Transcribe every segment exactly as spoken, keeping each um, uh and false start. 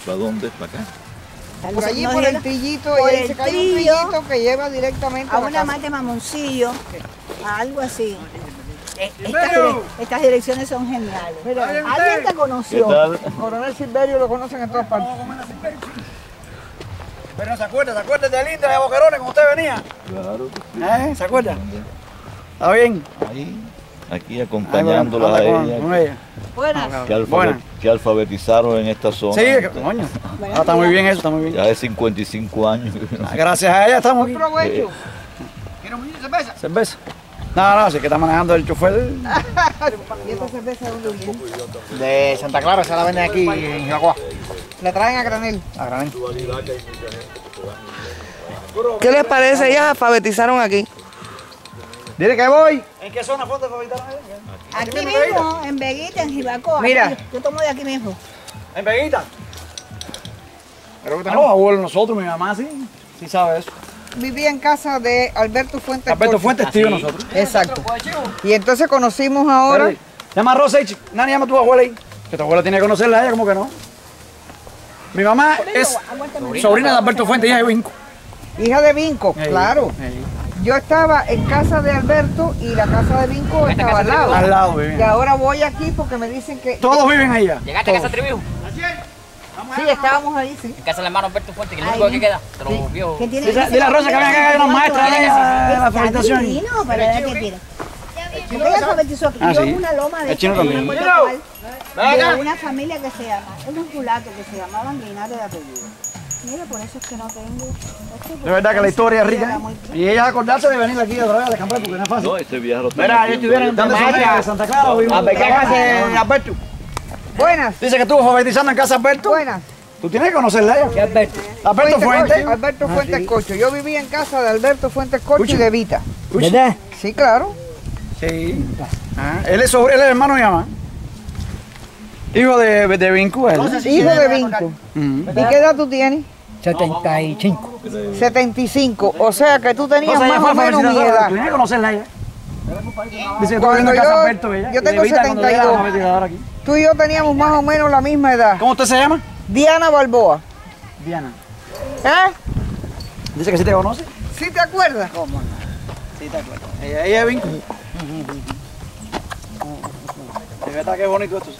¿Para dónde? ¿Para acá? Por allí, Nos por lleva el trillito, por y el ahí se cae un trillo trillito que lleva directamente a a la una casa. mata de mamoncillo, a algo así. Eh, Estas, dire- estas direcciones son geniales. ¿Alguien te ¿Qué conoció? tal? Coronel Silverio lo conocen en todas partes. Pero no se acuerda, ¿se acuerda de Linda de Boquerones cuando usted venía? Claro que sí. ¿Eh? ¿Se acuerda? ¿Está bien? Ahí, aquí acompañándola a Anda con- ella, con ella. Buenas. que, alfabet- Buena. que alfabetizaron en esta zona. Sí, que- coño. Ah, está muy bien eso, está muy bien. Ya de cincuenta y cinco años. Ah, Gracias a ella estamos aquí. Provecho. ¿Quiere un cerveza? ¿Cerveza? No, no, sí que está manejando el chofer ¿Y esta cerveza de dónde viene? de Santa Clara, se la venden aquí en Jacua. La traen a granel. A granel. ¿Qué les parece? Ellas alfabetizaron aquí. Dile que voy. ¿En qué zona fue favorita? Aquí mismo, en Veguita, en Jibacoa. Mira. Aquí, yo tomo de aquí mismo. ¿En Veguita? Pero que tenemos abuelos nosotros, mi mamá sí, sí sabe eso. Vivía en casa de Alberto Fuentes. Alberto Corcho. Fuentes, tío nosotros. Exacto. Y entonces conocimos ahora. Espérate. Llama a Rosa y Nani, llama a tu abuela ahí. Que tu abuela tiene que conocerla a ella, como que no. Mi mamá es sobrina de Alberto Fuentes, hija de Vinco. Hija de Vinco, Ey, claro. ey. Yo estaba en casa de Alberto y la casa de Vinco estaba al lado. Al lado, viven. Y ahora voy aquí porque me dicen que... Todos viven allá. ¿Llegaste a Casa Triviu? Sí, estábamos ahí, sí. En casa del hermano Alberto Fuente, que es el único que queda. Te lo vio. ¿Qué tiene? Dile, dile a Rosa que venga acá, hay unas maestras de ella, de la Está felicitación. divino, para ver qué tiene. Porque ella alfabetizó aquí. Ah, Yo sí. en una loma de El chino esta, también. no me acuerdo cuál, de una familia que se llama, unos mulatos que se llamaban Linares de apellido. Mira, por eso es que no tengo. De verdad que la historia es rica. ¿eh? Y ella acordarse de venir aquí otra vez a descampar porque no es fácil. No, este viaje lo tengo Mira, aquí yo en estuviera en Valladolid. ¿Dónde son? ¿De Santa Clara o vimos? A ver, ¿qué casa de Alberto? Buenas, Dice que estuvo alfabetizando en casa Alberto. buenas. Tú tienes que conocerla a ella. Alberto? Alberto Fuentes. Corcho, Alberto Ah, Fuentes sí. Corcho. Yo vivía en casa de Alberto Fuentes Corcho Escucha. y de Vita. ¿Verdad? Sí, claro. Sí. Ah, él, es sobre, él es hermano de mi mamá. Hijo de, de Vinco, él. Hijo de Vinco. Mm. ¿Y qué edad tú tienes? setenta y cinco. setenta y cinco. O sea que tú tenías Entonces, ella más fue o menos mi alfabetizadora. edad. Tú tienes que conocerla a ella. Dice que tú Cuando viviendo en casa yo- Alberto, ella. yo y de tengo Vita, cuando ella era setenta y dos. alfabetizadora aquí. Tú y yo teníamos más o menos la misma edad. ¿Cómo usted se llama? Diana Balboa. Diana. ¿Eh? Dice que sí te conoce. ¿Sí te acuerdas? Sí te acuerdas. Ella, ella es Vinco. De verdad que bonito esto.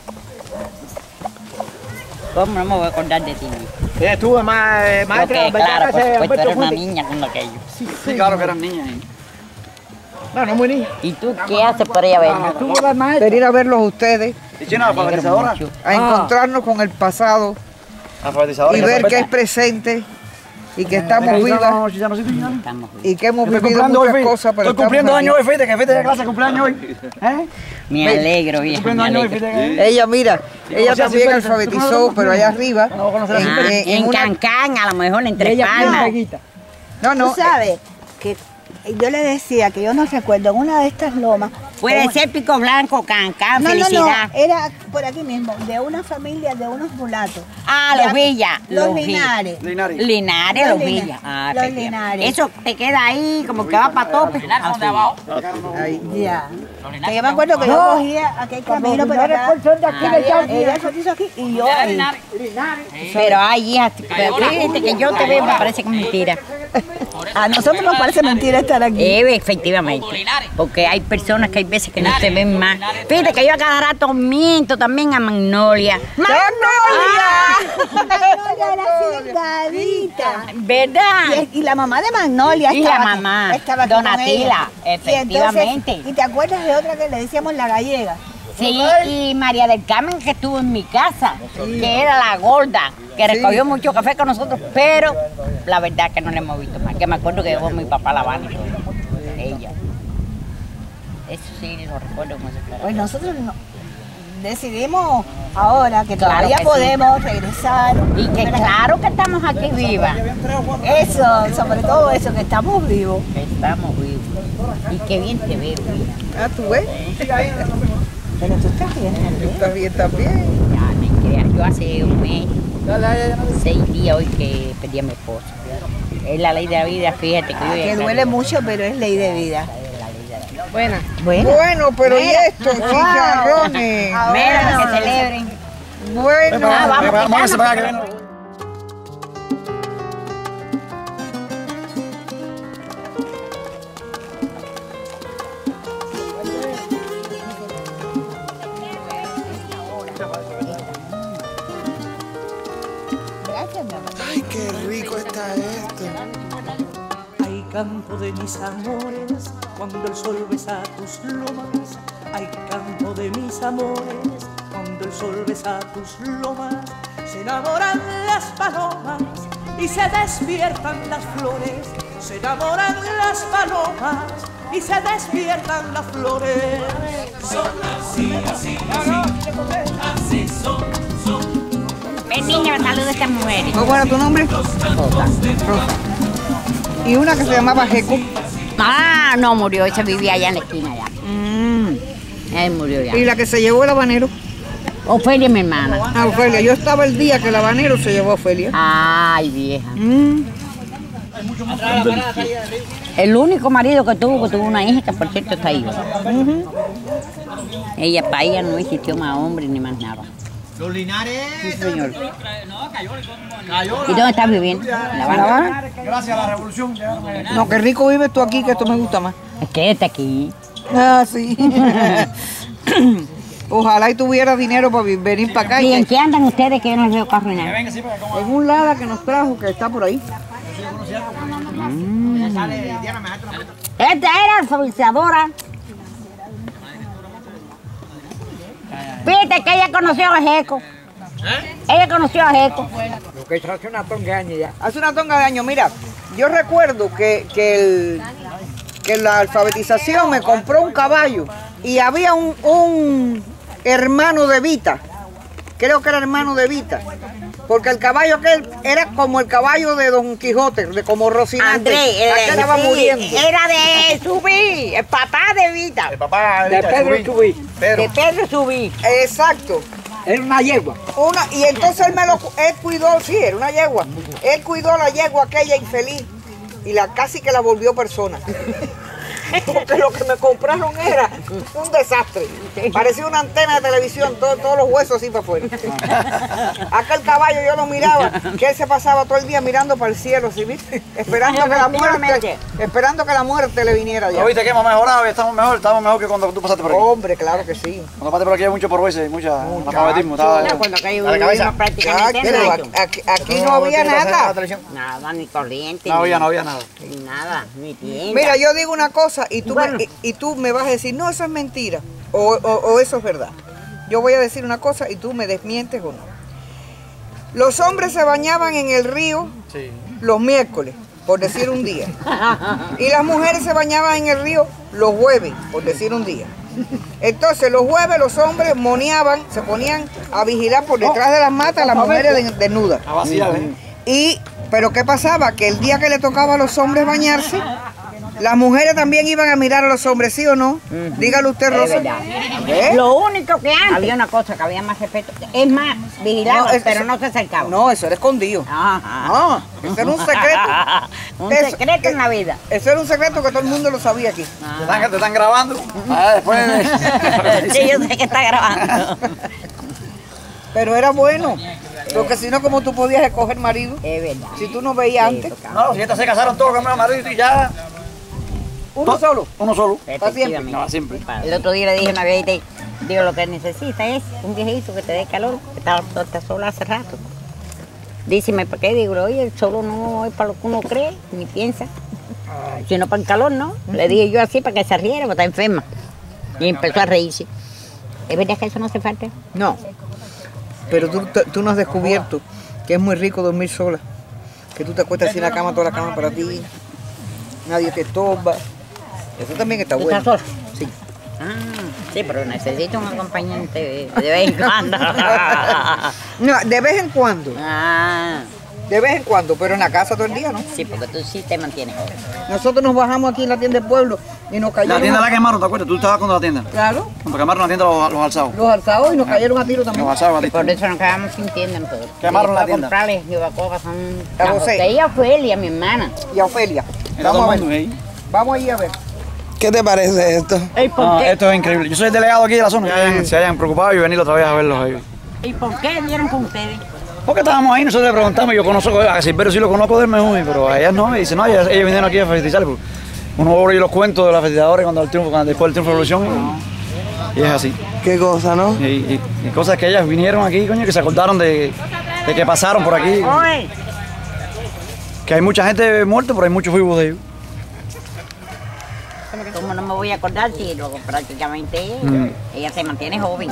¿Cómo no me voy a acordar de ti? Ella estuvo más eh, Creo maestra que, claro, por de supuesto, Alberto eres una Fuentes. niña con aquello. Sí, claro que eran niñas. ¿eh? No, no muy niña. ¿Y tú qué haces por ella, verme? Estuvo la maestra. Venir a verlos a ustedes, ¿Y china alfabetizadora? a encontrarnos con el pasado Alfabetizadora. y ver que es presente y que estamos vivas Estamos bien. y que hemos Estoy vivido cumpliendo hoy, muchas fíjate. cosas. Pero Estoy cumpliendo estamos años aquí. hoy, fíjate, que fuiste de clase de cumpleaños hoy. ¿Eh? Me alegro, vieja, me Cumpliendo años hoy, alegro. fíjate. que- Ella, mira, ella conocí a también Silverio, ¿tú no alfabetizó, lo pero allá arriba, No, conocer a en, Silverio. en- en En una... Cancán, a lo mejor en Tres Ella fue Palmas. Veguita. No, no, Tú sabes que yo le decía que yo no recuerdo en una de estas lomas. Puede en- ser Pico Blanco, Cancán, No, no, no, Felicidad. era por aquí mismo, de una familia de unos mulatos. Ah, Ya- los Villas. Los Villas. Linares. Linares. Linares, Los los Lina- Villas. Ah, los efectivamente. Linares. Eso te queda ahí como que va para tope. Linares de abajo. ahí. Ya. Que yo me acuerdo que yo cogía aquel camino, pero acá. Son de aquí, de allá. Ella se hizo aquí y yo ahí. Pero ay, hija, pero fíjate que yo te veo, me parece que es mentira. A nosotros nos parece mentira estar aquí. Eh, efectivamente, porque hay personas que hay veces que no se ven más. Fíjate que yo a cada rato miento también a Magnolia. Magnolia era así delgadita. ¿Verdad? Y, y la mamá de Magnolia Y la estaba aquí, mamá, estaba aquí Donatila, con ella. Y entonces- efectivamente. ¿Y te acuerdas de otra que le decíamos la gallega? Sí, y María del Carmen que estuvo en mi casa, que era la gorda, que recogió mucho café con nosotros, pero la verdad que no la hemos visto más, que me acuerdo que llevó mi papá a La Habana y todo, ella. Eso sí, lo recuerdo como si fuera. Pues nosotros no- decidimos ahora que Claro todavía que sí. podemos regresar. Y que claro que estamos aquí vivas, Eso, sobre todo eso, que estamos vivos. que estamos vivos. Y qué bien te veo, mira. Ah, ¿tú ves? Pero tú estás bien, Tú también. estás bien también. Ya, me creas, yo hace un mes, seis días hoy que perdí a mi esposo. Es la ley de la vida, fíjate que yo Que duele mucho, pero es ley de vida. Buena. Bueno, Bueno, pero ¿y esto, chicharrones? Mira, que celebren. Bueno, Ah, vamos, Vamos a quitamos. separar que viene. Gracias, mi amor. Ay, qué rico está esto. Ay, campo de mis amores, cuando el sol besa tus lomas. Ay, campo de mis amores, cuando el sol besa tus lomas. Se enamoran las palomas y se despiertan las flores. Se enamoran las palomas y se despiertan las flores. Son así, así, así, así son, son. Ven, niña, saluda a estas mujeres. ¿Cómo era tu nombre? Rosa. Y una que se llamaba Jeco. Ah, no, murió, esa vivía allá en la esquina ya. Mm. Él murió ya. Y la que se llevó el habanero. Ofelia, mi hermana. Ah, Ofelia. Yo estaba el día que el habanero se llevó a Ofelia. Ay, vieja. Mm. El único marido que tuvo, que tuvo una hija, que por cierto está ahí. Uh-huh. Ella, para ella no existió más hombre ni más nada. Los Linares. Sí, señor. ¿Y dónde estás viviendo? ¿En La Habana? ¿La Habana? Gracias a la revolución. No, qué rico vives tú aquí, que esto me gusta más. Es que está aquí. Ah, sí. Ojalá y tuviera dinero para vi- venir para acá. ¿Y Y en qué andan ustedes que yo no les veo carro ni nada? en un Lada que nos trajo, que está por ahí. Mm. Esta era alfabetizadora. Fíjate que ella conoció a Jeco. Ella conoció a Jeco. Lo que hace una tonga de años ya. Hace una tonga de años. Mira, yo recuerdo que, que, el, que la alfabetización me compró un caballo y había un, un hermano de Vita. Creo que era hermano de Vita. Porque el caballo aquel era como el caballo de Don Quijote, de como Rocinante. Andrés, eh, aquel estaba sí, muriendo. era de Subí, el papá de Vita. El papá De Pedro Chubí. De Pedro Subí. Exacto. Era una yegua. Una, y entonces él me lo él cuidó, sí, era una yegua. Él cuidó la yegua aquella infeliz y la casi que la volvió persona. Porque lo que me compraron era un desastre. Parecía una antena de televisión, todo- todos los huesos así para afuera. Aquel caballo yo lo miraba, que él se pasaba todo el día mirando para el cielo, ¿sí viste? Esperando que la muerte, esperando que la muerte le viniera ya. ¿No viste que hemos mejorado y estamos mejor? Estamos mejor que cuando tú pasaste por aquí. Hombre, claro que sí. Cuando pasaste por aquí hay mucho porvenir, mucho analfabetismo. Estaba- No, cuando acá yo Dale, cabeza. vivimos prácticamente en Pero alto. aquí, aquí no había nada. Nada, ni corriente. No había, ni- no había nada. Ni nada, ni tienda. Mira, yo digo una cosa y tú, Bueno. me, y, y tú me vas a decir, no, eso es mentira, o, o- o eso es verdad. Yo voy a decir una cosa y tú me desmientes o no. Los hombres se bañaban en el río Sí. los miércoles, por decir un día. Y las mujeres se bañaban en el río los jueves, por decir un día. Entonces los jueves los hombres moneaban, se ponían a vigilar por detrás de las matas a las mujeres de- desnudas. A vacilar, ¿eh? Y, pero ¿qué pasaba? Que el día que le tocaba a los hombres bañarse, las mujeres también iban a mirar a los hombres, ¿sí o no? Dígale usted, Es Rosa. verdad. ¿Eh? Lo único que antes había una cosa que había más respeto. Es más, vigilaban, No, es- pero eso- no se acercaban. No, eso era escondido. Ajá. No, eso era un secreto. Un Eso- secreto en la vida. Eso era un secreto que todo el mundo lo sabía aquí. Te están, te están grabando. Ah, después. Sí, yo sé que está grabando. Pero era bueno. Porque si no, ¿cómo tú podías escoger marido? Es verdad. Si tú no veías Sí, antes. tocaba. No, si estas se casaron todos con mi marido y ya. Uno solo. Uno solo. Efectivamente. No, siempre. El otro día le dije a una viejita, digo, lo que necesita es un viejito que te dé calor, que está, está sola hace rato. Díceme, ¿para qué? Digo, oye, el solo no es para lo que uno cree, ni piensa, sino para el calor, ¿no? Le dije yo así para que se riera, porque está enferma. Y empezó a reírse. ¿Es verdad que eso no hace falta? No. Pero tú, tú- tú no has descubierto que es muy rico dormir sola. Que tú te acuestas así en la cama, toda la cama para ti. Nadie te estorba. Eso también está ¿Tú bueno. estás sola? Sí. Ah, sí, pero necesito un acompañante de, de vez en cuando. No, de vez en cuando. Ah, De vez en cuando, pero en la casa todo el día, ¿no? sí, porque tú sí te mantienes. Nosotros nos bajamos aquí en la tienda del pueblo y nos La cayeron. tienda a- la quemaron, ¿te acuerdas? Tú estabas con la tienda. Claro, Cuando quemaron la tienda los, los alzados. los alzados y nos cayeron a tiro también. Los alzados, Batista. Por eso nos quedamos sin tienda nosotros. Quemaron la Para tienda. comprarles Givacoa son A José. y a Ofelia, mi hermana. Y a Ofelia. Era todo Vamos a el mundo ver. ahí. Vamos allí a ver. ¿Qué te parece esto? ¿Y por, Ah, qué? esto es increíble. Yo soy el delegado aquí de la zona. Que hayan- se hayan preocupado y venir otra vez a verlos ahí. ¿Y por qué dieron con ustedes? Porque estábamos ahí, nosotros le preguntamos, yo conozco a Silverio, sí lo conozco del Mejuy, pero a ellas no, y dicen, no, ellas, ellos vinieron aquí a felicitar. Pues. Uno oye los cuentos de los felicitadores cuando el triunfo, cuando, después del triunfo de la revolución, y, y es así. Qué cosa, ¿no? Y, y- y cosas que ellas vinieron aquí, coño, que se acordaron de, de que pasaron por aquí. Oye. Que hay mucha gente muerta, pero hay muchos vivos de ellos. ¿Cómo no me voy a acordar si luego prácticamente Mm. ella se mantiene joven?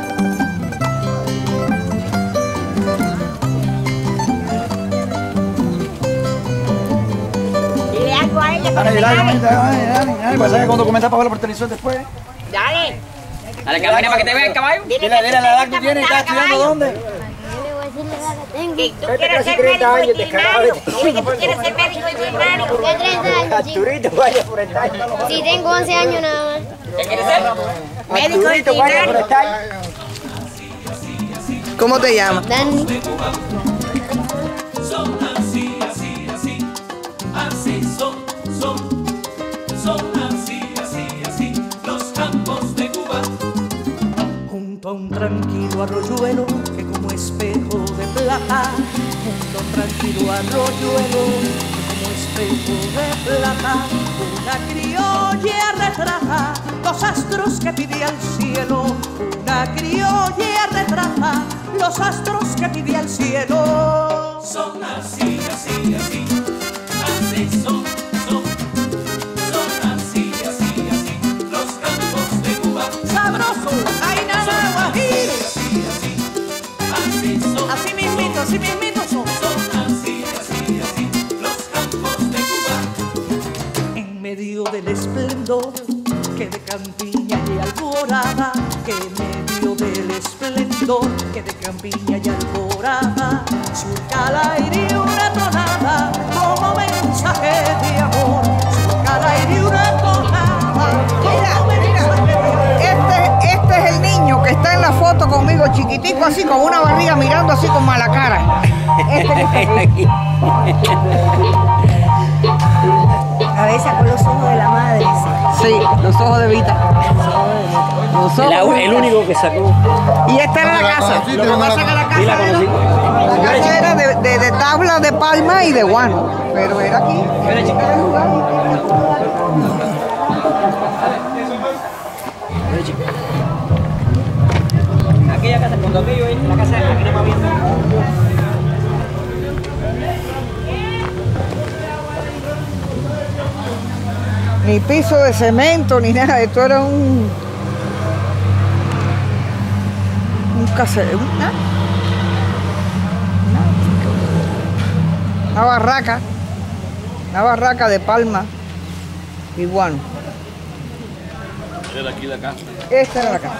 Dile algo a ella. Dale, dale, dale, dale, dale, dale, pasa que con documentar para verlo por televisor después. Dale. Dale, camina para que te vea el caballo. Dile, Dile, dile la edad que tú tienes y estás estudiando dónde. Que tú Vete quieres casi ser treinta médico años, veterinario. descarado. Dile que tú quieres ser médico veterinario. ¿Qué treinta años, chico? Arturito, vaya por el tallo. Sí, tengo once años nada más. ¿Qué quieres ser? Médico Arturito, vaya por el veterinario. tallo. ¿Cómo te llamas? Dani. Son así, así, así, así son, son, son así, así, así, los campos de Cuba. Junto a un tranquilo arroyuelo que como espejo de plata, junto a un tranquilo arroyuelo que como espejo de plata, una criolla retrata los astros que pide al cielo, una criolla retrata los astros que pide al cielo. Son así, así, así, así son, son, son así, así, así, los campos de Cuba. Sabroso, ay nada guajiro, Así, así, así son, así mismito, así mismito son. son así, así, así, los campos de Cuba. En medio del esplendor que de campiña y alborada, que en medio del esplendor que de campiña y alborada, surca al aire una tonada como mensaje de amor, surca al aire una tonada como mensaje de amor. Este, este es el niño que está en la foto conmigo, chiquitico así, con una barriga mirando así con mala cara. Este que está aquí. A veces con los ojos de la madre. Sí, los ojos de Vita. Los ojos El, de el Vita. único que sacó. Y esta era la casa. Lo que pasa es que la Sí, la casa era, conocí. la casa era de, de, de tabla de palma y de guano. Pero era aquí. Mira, chica. Era lugar. Aquella casa, cuando aquello es la casa, aquí no va bien. Ni piso de cemento, ni nada. Esto era un... Un casero. Una, una barraca. Una barraca de palma y guano. Era aquí la casa. Esta era la casa.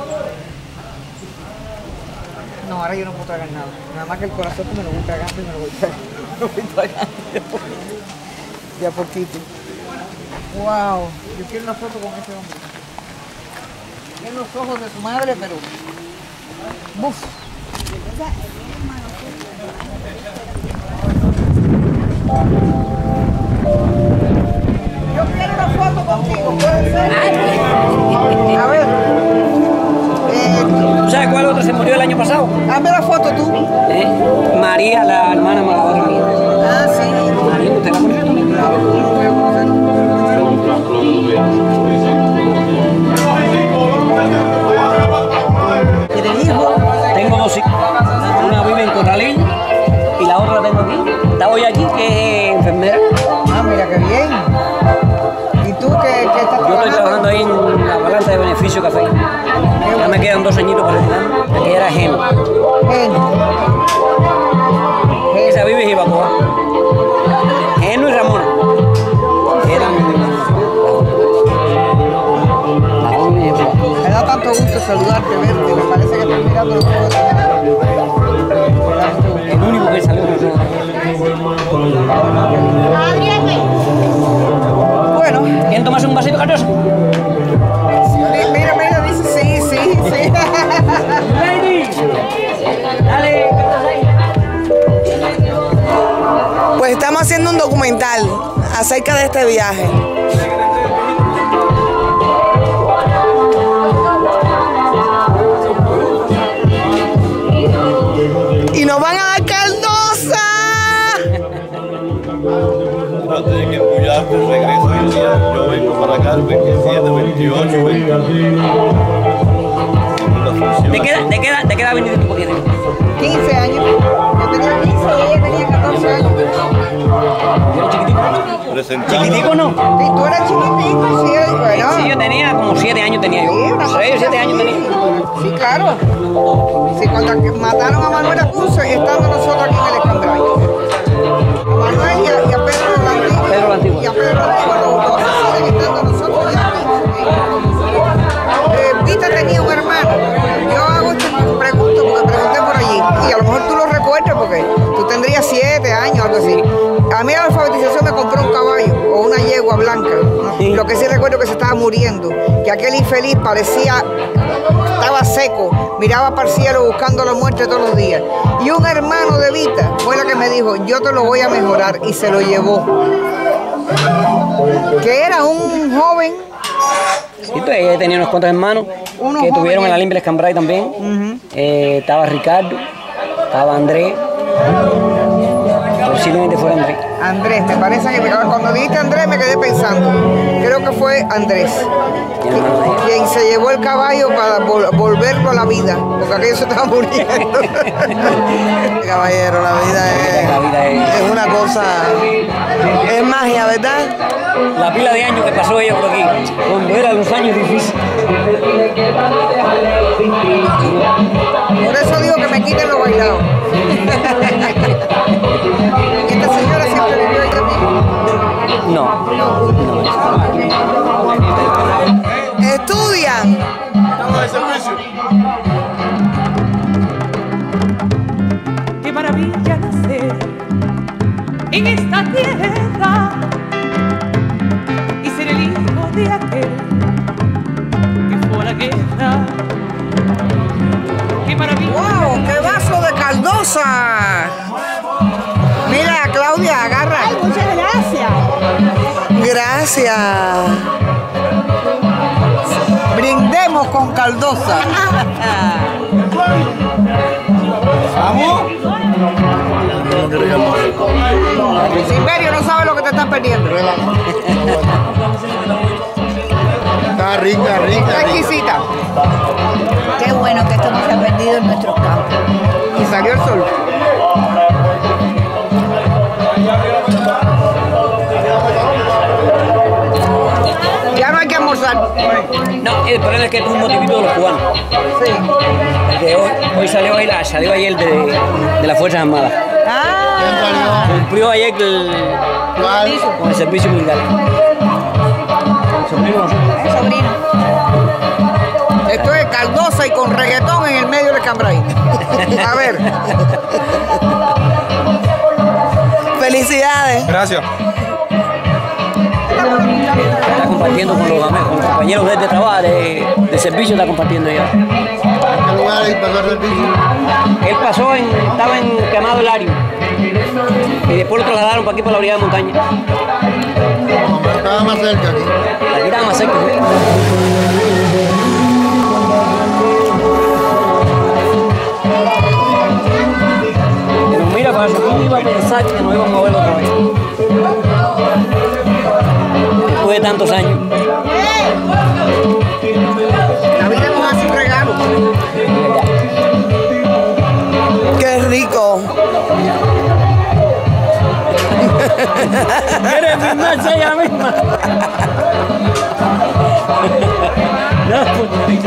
No, ahora yo no puedo tragar nada. Nada más que el corazón me lo voy tragando y me lo voy tragando. Lo voy tragando de a poquito. De a poquito. Wow, yo quiero una foto con ese hombre. Tiene los ojos de su madre, pero... Buf. Yo quiero una foto contigo, ¿puede ser? A ver. Eh, ¿Tú sabes cuál otra se murió el año pasado? Dame la foto tú. ¿Eh? María, la hermana maladora mía. Ah, sí. María, ¿usted la conoce también? Claro, no voy a conocer. ¿Tienes hijos? Tengo dos hijas. Una vive en Corralín y la otra la tengo aquí. Está hoy aquí, que es enfermera. Ah, mira qué bien. ¿Y tú qué, qué estás Yo estoy trabajando ahí en la balanza de beneficio café. Ya me quedan dos añitos para retirarme. Aquí era Geno. Genio. Esa vive en Jibacoa. Geno y Ramona. Eran la joven de Jibacoa. Me da tanto gusto saludarte, verte. Me parece que estás mirando los ojos de tu madre. El único que salió de nosotros. Bueno, ¿Quieren tomarse un vasito cardoso? mira, mira, dice sí, sí, sí. Dale, Pues estamos haciendo un documental acerca de este viaje. Y nos van a dar Cardosa. No, tenés que empujarte, regreso hoy día. Yo vengo para acá el veintisiete, veintiocho, veintiocho. ¿Te queda, te queda, te queda veintisiete por qué? quince años. Yo tenía ¿Chiquitico no? Sí, tú eres chiquitico, sí, bueno. Sí, yo tenía como siete años tenía yo. Sí, una seis o siete cosita años así. tenía. Sí, claro. Sí, cuando mataron a Manuel Acuce, estando nosotros aquí en el Escambray. A Manuel y a, y a Pedro la Antigua. Pedro la Antigua. Y a Pedro la Antigua, los dos siguen estando nosotros ya aquí. Eh, Vita tenía un hermano. Yo hago esta pregunta porque pregunté por allí. Y a lo mejor tú lo recuerdas porque tú tendrías siete años, algo así. A mí a la alfabetización me compró un caballo o una yegua blanca, ¿no? Sí. Lo que sí recuerdo que se estaba muriendo, que aquel infeliz parecía, estaba seco, miraba para el cielo buscando la muerte todos los días. Y un hermano de Vita fue la que me dijo, yo te lo voy a mejorar, y se lo llevó. Que era un joven. Sí, pues ella tenía unos cuantos hermanos Unos que tuvieron jóvenes. en la Limpia Escambray también. Ujú. Eh, estaba Ricardo, estaba Andrés. Posiblemente fuera Andrés. Andrés, me parece que cuando dijiste Andrés me quedé pensando. Creo que fue Andrés. Mi hermano de ella. Quien se llevó el caballo para vol- volverlo a la vida, porque aquello se estaba muriendo. Caballero, la vida es, La vida es- es una cosa, es magia, ¿verdad? La pila de años que pasó ella por aquí, cuando eran los años difíciles. Por eso digo que me quiten los bailados. ¿Y esta señora siempre vivió ahí también? No, Estudian. Qué maravilla nacer en esta tierra y ser el hijo de aquel que fue a la guerra. Qué maravilla. ¡Wow! ¡Qué vaso de caldosa! Mira, Claudia, agarra. Ay, muchas gracias. Gracias. Brindemos con caldosa. ¿Vamos? Silverio no sabe lo que te estás perdiendo. Está rica, Está rica, rica. exquisita. Qué bueno que esto no se ha perdido en nuestros campos. Y salió el sol. Ya no hay que almorzar. no, el problema es que es un motivito de los cubanos. Sí. Porque hoy, hoy salió, ahí la- salió ayer de, de las Fuerzas Armadas. Ah, Cumplió ayer el, con el servicio militar. El sobrino de nosotros. Es sobrino. esto es caldosa y con reggaetón en el medio del Cambray. A ver. Felicidades. Gracias. Está compartiendo con los, con los compañeros de, de trabajo, de, de servicio, está compartiendo ya. ¿En qué lugar ahí pasó el servicio? Él pasó en, estaba en Quemado Hilario. Y después lo trasladaron para aquí, para la orilla de montaña. Estaba más cerca aquí. Aquí estaba más cerca. ¿Sí? Pero mira, para eso no iba a pensar que nos íbamos a ver otra vez. Después de tantos años. La vida nos hace un regalo. Qué rico. ¿Quieres firmarse ella misma? No, pues.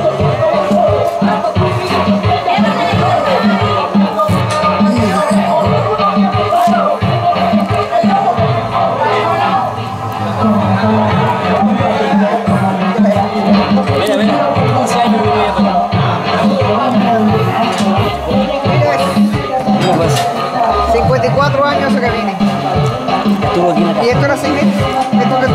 Mira, mira, once años viví acá. ¿Cómo pasa? cincuenta y cuatro años hace que vine. Estuvo aquí en la ¿Y casa. esto era así? ¿Esto que tú?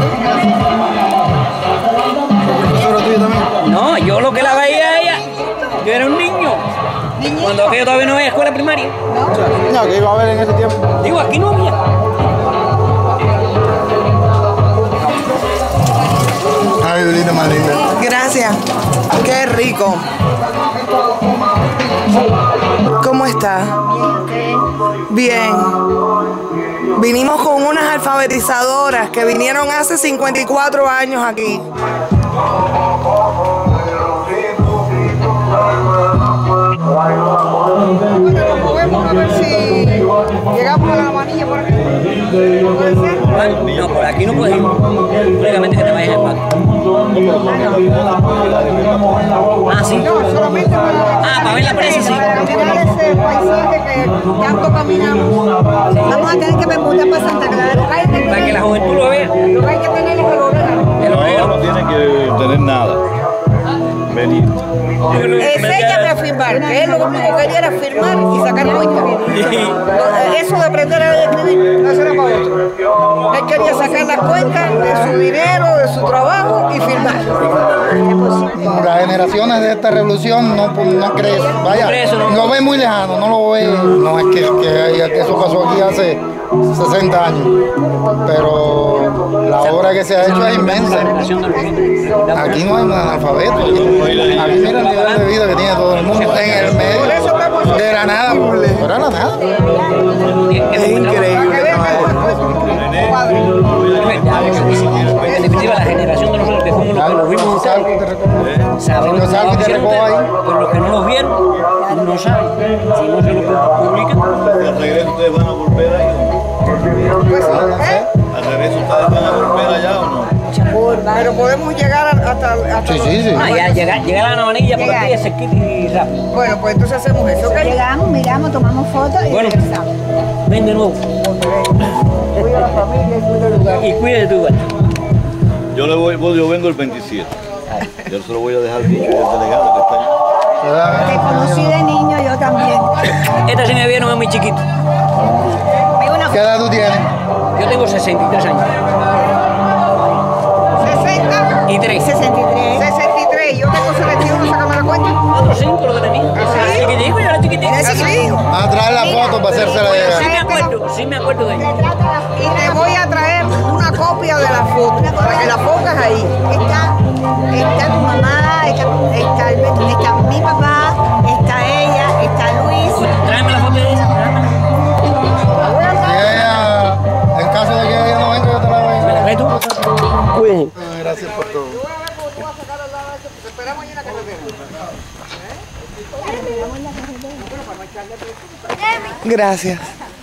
¿Profesora tuya también? No, yo lo que la veía a ella, yo era un niño. Cuando aquello todavía no había escuela primaria. No, que iba a haber en ese tiempo. Digo, aquí no había. Ay, Lulita, más linda. Gracias. Qué rico. ¿Cómo está? Bien. Vinimos con unas alfabetizadoras que vinieron hace cincuenta y cuatro años aquí. Bueno, lo movemos a ver si... Llegamos a la manilla por aquí. ¿Puede ser? No, por aquí no puedes ir. Únicamente que te vayas al parque. Ah, sí. No, solamente para, Ah, para ver la presa, sí. para mirar ese paisaje que tanto caminamos. Vamos a tener que permutar para Santa Clara. Para que la juventud lo vea. Lo que hay que tener es el orégano. El No, orégano. no tienen que tener nada. Venir. Enséñame a firmar, que él lo único que quería era firmar y sacar cuenta. Eso de aprender a escribir, no era para otro. Él quería sacar las cuentas de su dinero, de su trabajo y firmar. Las generaciones de esta revolución no, no creen, vaya, lo ven muy lejano, no lo ven, no es que, que, que eso pasó aquí hace sesenta años, pero la obra que se ha hecho es inmensa. Aquí no hay un analfabeto, aquí mira el nivel de vida que tiene todo el mundo en el medio de la nada, de la nada. Es increíble. En definitiva, la generación de nosotros que fuimos los que los vimos sabemos Los algo que te recojo ahí. pero los que no los vieron no saben. Si no se lo publican, Al regreso ustedes van a volver ahí. Al regreso ustedes van a volver allá o no. Pero podemos llegar hasta... hasta Sí, sí, sí. ah, ya, llegar, llegar a la manilla por aquí es cerquita y rápido. Bueno, pues entonces hacemos eso, ¿ok? Llegamos, miramos, tomamos fotos y Bueno. regresamos. Ven de nuevo Cuida a la familia y cuida el lugar. y cuide de tu lugar. Yo, le voy, yo vengo el veintisiete. Yo se lo voy a dejar dicho al delegado que está allá. Te conocí de niño, yo también. Esta sí me vieron a muy chiquito. ¿Qué edad tú tienes? Yo tengo sesenta y tres años. sesenta Y tres. sesenta y tres. sesenta y tres, yo tengo setenta y uno, sácame la cuenta. Cuatro, cinco lo que tenía. Chiquitico, yo era chiquitico. ¿Sí? A traer la foto para hacérsela Sí llegar. me acuerdo, sí me acuerdo de ella. Y te voy a traer una copia de la foto, para que la pongas ahí. Está, está tu mamá, está, está, Alberto, está mi papá, está ella, está Luis. Tráeme la foto de ella. tráemela. Si ella, en caso de que ella no venga, yo te la voy a ¿Me la traes tú? Cuídense. Gracias por todo. Esperamos ahí en la carretera. Gracias.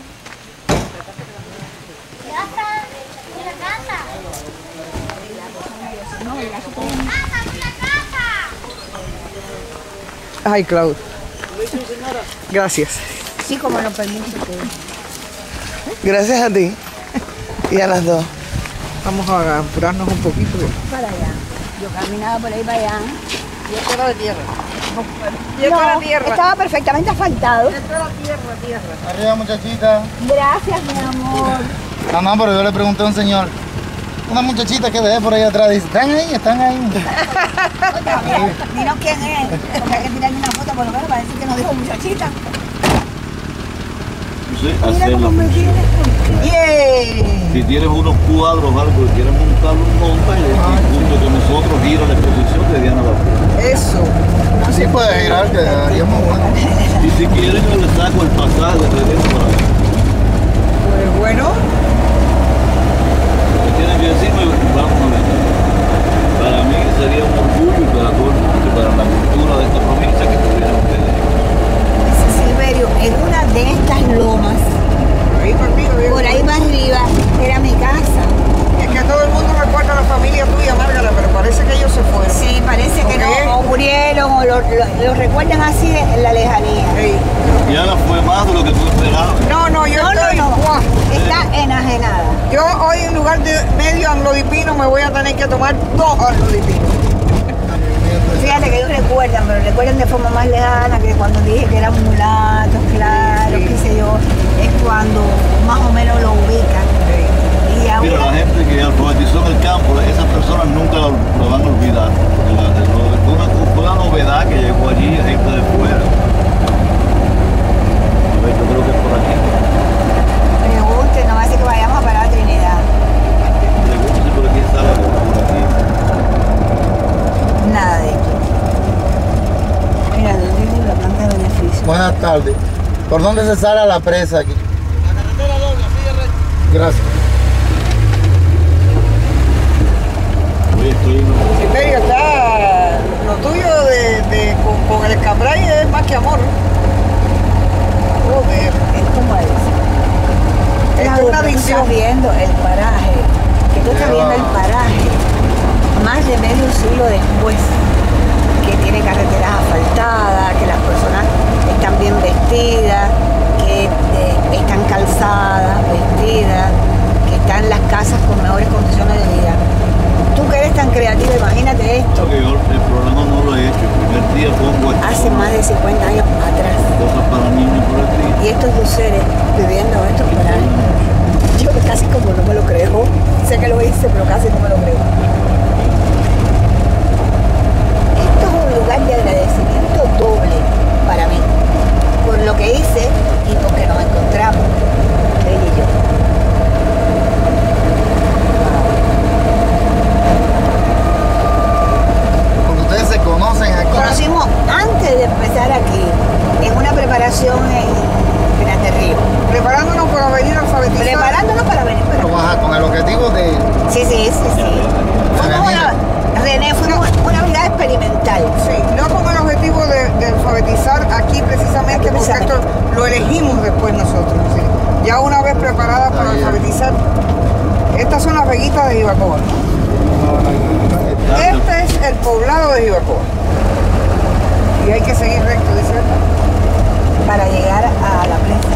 Ay, Claudio. Gracias. Sí, como lo permite usted. Gracias a ti y a las dos. Vamos a apurarnos un poquito. Para allá. Yo caminaba por ahí para allá. Y esto era de tierra. Y esto No, era tierra. estaba perfectamente asfaltado. Esto era tierra, tierra. Arriba, muchachita. Gracias, mi amor. No, no, pero yo le pregunté a un señor, una muchachita que dejé por ahí atrás, dice, están ahí, están ahí. Dinos quién es. Porque hay que tirarme una foto por lo menos para decir que nos dijo muchachita. Sí, Mira hacerlo. cómo me tienes contenta. Yeah. Si tienes unos cuadros o algo que quieres montar, un monta y junto con nosotros gira la exposición de Diana Vázquez. Eso. Sí puede girar, que haría muy bueno. Y si quieren yo les saco el pasaje de regreso para acá. Pues bueno. Lo que tienen que decirme, vamos a ver. Para mí sería un orgullo y para todo el mundo, para la cultura de esta provincia que tuvieran ustedes. Silverio, en una de estas lomas, Ahí por arriba, bien. por ahí para arriba, era mi casa. Es que todo el mundo recuerda a la familia tuya, Márgara, pero parece que ellos se fueron. Sí, parece que Ok. no, o murieron, o lo, lo- lo recuerdan así en la lejanía. Ey. Diana fue más de lo que tú esperabas. No, no, yo No, no, estoy. no, ¡guau! está enajenada. Yo hoy en lugar de medio anglodipino me voy a tener que tomar dos anglodipinos. Fíjate que ellos recuerdan, pero recuerdan de forma más lejana que cuando dije que eran mulatos, claro, qué sé yo, es cuando más o menos lo ubican. Y Mira, ahora, la gente que alfabetizó en el campo, esas personas nunca lo, lo van a olvidar. La- la- Fue una, fue una novedad que llegó allí, gente de fuera. A ver, yo creo que es por aquí. pregunten, no va a decir que vayamos a parar a Trinidad. Pregunto si por aquí está la por aquí. Nada de esto. Mira, ¿dónde dice la planta de beneficio? Buenas tardes. ¿Por dónde se sale a la presa aquí? La carretera doble, así de recto. Gracias. Oye, estoy en un- Silverio, está. Lo tuyo de, de, con, con el escambray es más que amor. Joder. Es como es. estás viendo el paraje, que tú estás viendo el paraje más de medio siglo después, que tiene carreteras asfaltadas, que las personas están bien vestidas, que eh, están calzadas, vestidas, que están las casas con mejores condiciones de vida. Tú que eres tan creativa, imagínate esto. Porque yo el programa no lo he hecho. El primer día pongo esto. Hace más de cincuenta años atrás. Cosas para niños por el día. Y estos dos seres viviendo estos parajes. Yo casi como no me lo creo. Sé que lo hice, pero casi no me lo creo. Esto es un lugar de agradecimiento doble para mí. Por lo que hice y porque nos encontramos, él y yo. Ustedes se conocen aquí. Conocimos antes de empezar aquí, en una preparación en Pinar del Río. Preparándonos para venir a alfabetizar. Preparándonos para venir. Pero ajá, con el objetivo de... Sí, sí, sí, sí. Fuimos una, René, fuimos una vida experimental. Sí, no con el objetivo de, de alfabetizar aquí precisamente, porque esto lo elegimos después nosotros. Sí. Ya una vez preparada para alfabetizar, estas son las veguitas de Jibacoa. Este es el poblado de Jibacoa. Y hay que seguir recto, dice él, para llegar a la presa.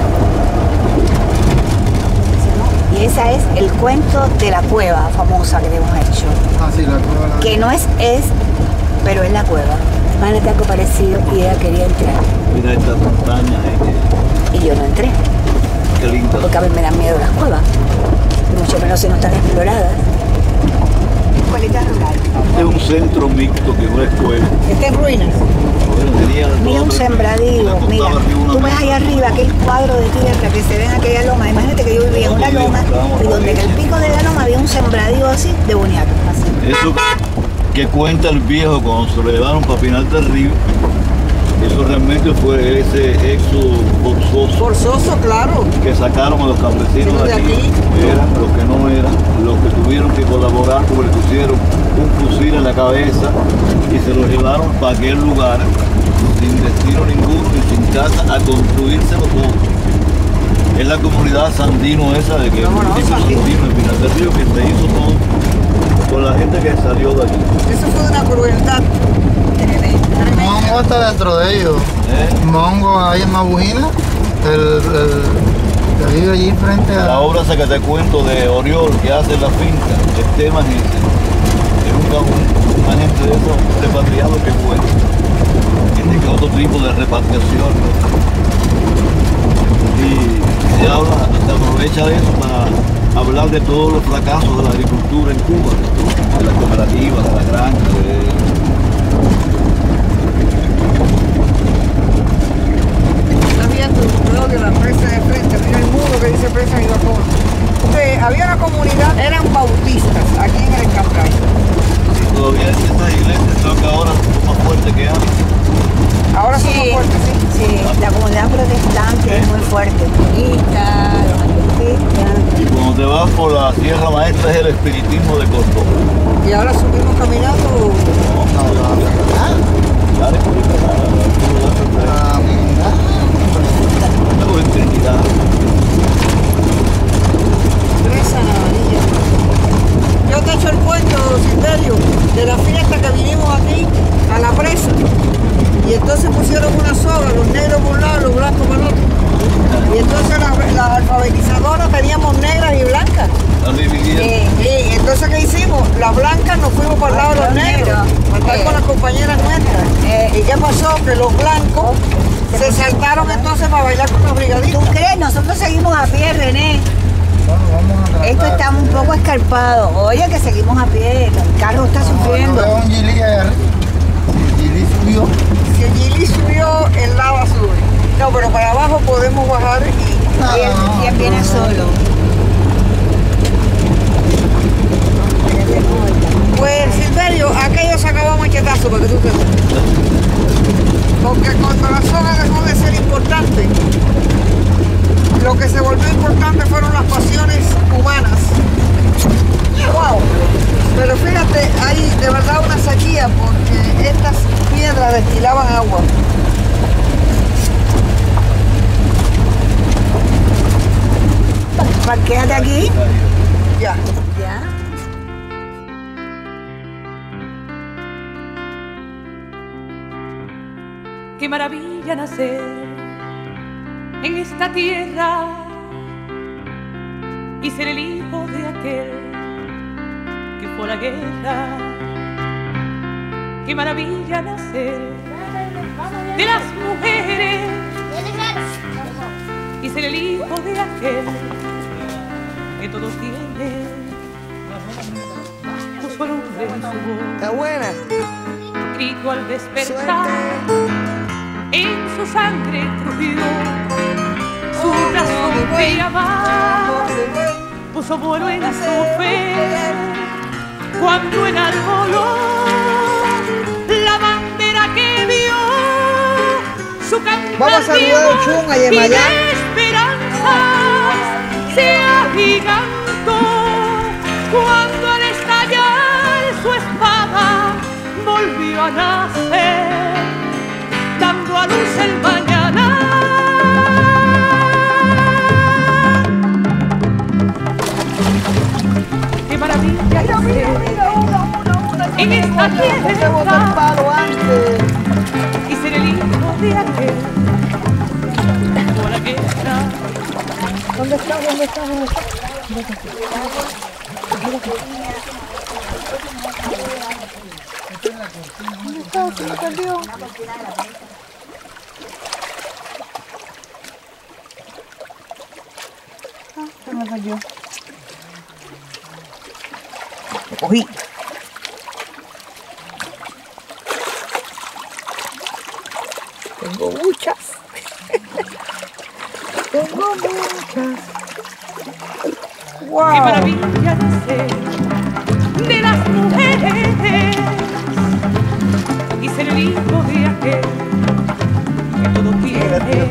Y esa es el cuento de la cueva famosa que hemos hecho. Ah, sí, la cueva. La... Que no es, es, pero es la cueva. Imagínate algo parecido y ella quería entrar. Mira estas montañas. Eh. Y yo no entré. Qué lindo. Porque a mí me dan miedo las cuevas. Y mucho menos si no están exploradas. Escuelita rural. Este es un centro mixto que no es escuela. Está en ruinas. Mira un sembradío, mira, tú ves ahí arriba aquel cuadro de tierra que se ve en aquella loma. Imagínate que yo vivía en una loma y donde en el pico de la loma había un sembradío así de boniato. Así. Eso que cuenta el viejo cuando se lo llevaron para Pinar del Río, eso realmente fue ese éxodo forzoso. Forzoso, claro. Que sacaron a los campesinos de aquí, eran los que no eran, los que tuvieron que colaborar porque le pusieron un fusil en la cabeza y se los llevaron para aquel lugar sin destino ninguno y sin casa a construírselo todo. Es la comunidad Sandino esa de que el municipio Sandino en Pinar del Río que se hizo todo con la gente que salió de aquí. Eso fue de una crueldad. Mongo está dentro de ellos. ¿Eh? Mongo ahí en Mabujina, el, el que vive allí frente a... La obra esa que te cuento de Oriol que hace la finca, Esteban ese, es un, un, una gente de esos repatriados que fue, que tiene otro tipo de repatriación, ¿no? Y se habla, se aprovecha de eso para hablar de todos los fracasos de la agricultura en Cuba, de la cooperativa, de la granja, de... de la presa de frente, mira el muro que dice presa de Jibacoa. Entonces, había una comunidad, eran bautistas aquí en el Escambray. Sí, todavía es esa iglesia, creo que ahora son más fuertes que antes. Ahora son sí, más fuertes, sí. Sí, la comunidad protestante ¿Eh? es muy fuerte. Budistas, los adventistas. Y cuando te vas por la Sierra Maestra es el espiritismo de Córdoba. Y ahora subimos caminando. No, no, no, no. Dale por en Trinidad. Presa Navarilla. Yo te echo el cuento, Silverio, de la fiesta que vinimos aquí a la presa. Y entonces pusieron una soga, los negros por un lado, los blancos por otro. Y entonces las la alfabetizadoras teníamos negras y blancas. Sí. Y entonces, ¿qué hicimos? Las blancas nos fuimos por el lado de los negros, para estar con las compañeras nuestras. ¿Y qué pasó? Que los blancos se saltaron entonces para bailar con los brigadistas. ¿Tú crees? Nosotros seguimos a pie, René. Bueno, vamos a Esto está un poco escarpado. Oye, que seguimos a pie, el carro está sufriendo. No, un Gili ahí arriba. Gili subió. Si el Gili subió, el lava sube. No, pero para abajo podemos bajar y... No, y él, no, y él viene no, solo. Pues, Silverio, aquello se acabó a machetazo para que tú te veas. Porque cuando la soga dejó de ser importante, lo que se volvió importante fueron las pasiones humanas. ¡Wow! Pero fíjate, hay de verdad una sequía porque estas piedras destilaban agua. parquéate aquí. Ya. Ya. Qué maravilla nacer en esta tierra y ser el hijo de aquel que fue a la guerra. Qué maravilla nacer de las mujeres y ser el hijo de aquel que todo tiene. Puso el hombre en su voz. Está buena. Grito al despertar. En su sangre crujió su razón de amar, puso vuelo en su fe cuando enarboló la bandera que vio su cantar. Vamos a saludar a Ochun, a Yemayá. Y la esperanza se agigantó cuando al estallar su espada volvió a nacer, dando a luz el mañana. Qué maravilla, mira, mira, mira, una, una, una, en esta tierra y ser el hijo de aquel por la guerra. ¿Dónde está? ¿Dónde está? ¿Dónde está? ¿Dónde está? ¿Se me perdió? Ah, se me perdió. Lo cogí. Tengo muchas. Tengo muchas. Wow. Qué maravilla nacer de las mujeres y ser el hijo de aquel que todo tiene.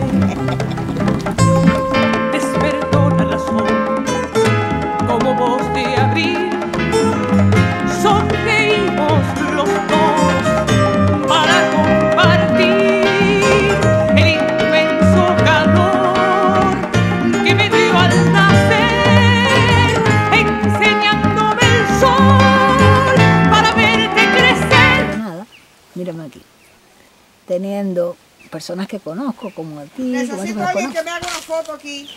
Despertó la razón como voz de abril. Sonreímos los dos para compartir el inmenso calor que me dio al nacer, enseñándome el sol para verte crecer. Nada, mírame aquí. Teniendo personas que conozco, como a ti. Necesito a alguien que me haga una foto aquí.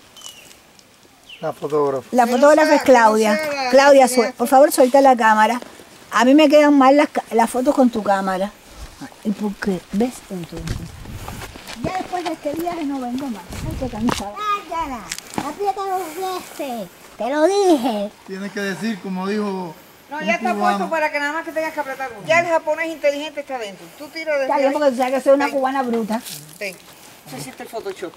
La fotógrafa. La fotógrafa es Claudia. Claudia, suel- por favor, suelta la cámara. A mí me quedan mal las, ca- las fotos con tu cámara. ¿Y por qué? ¿Ves? Entonces. Ya después de este viaje no vengo más. Ay, qué cansada. Cállala, aprieta los dientes. Te lo dije. Tienes que decir, como dijo. No, un ya está cubano. puesto para que nada más que tengas que apretar. Ya el japonés inteligente está dentro. Tú tiras de Está bien, porque tú sabes que soy una cubana bruta. Ten. Tú hiciste el Photoshop.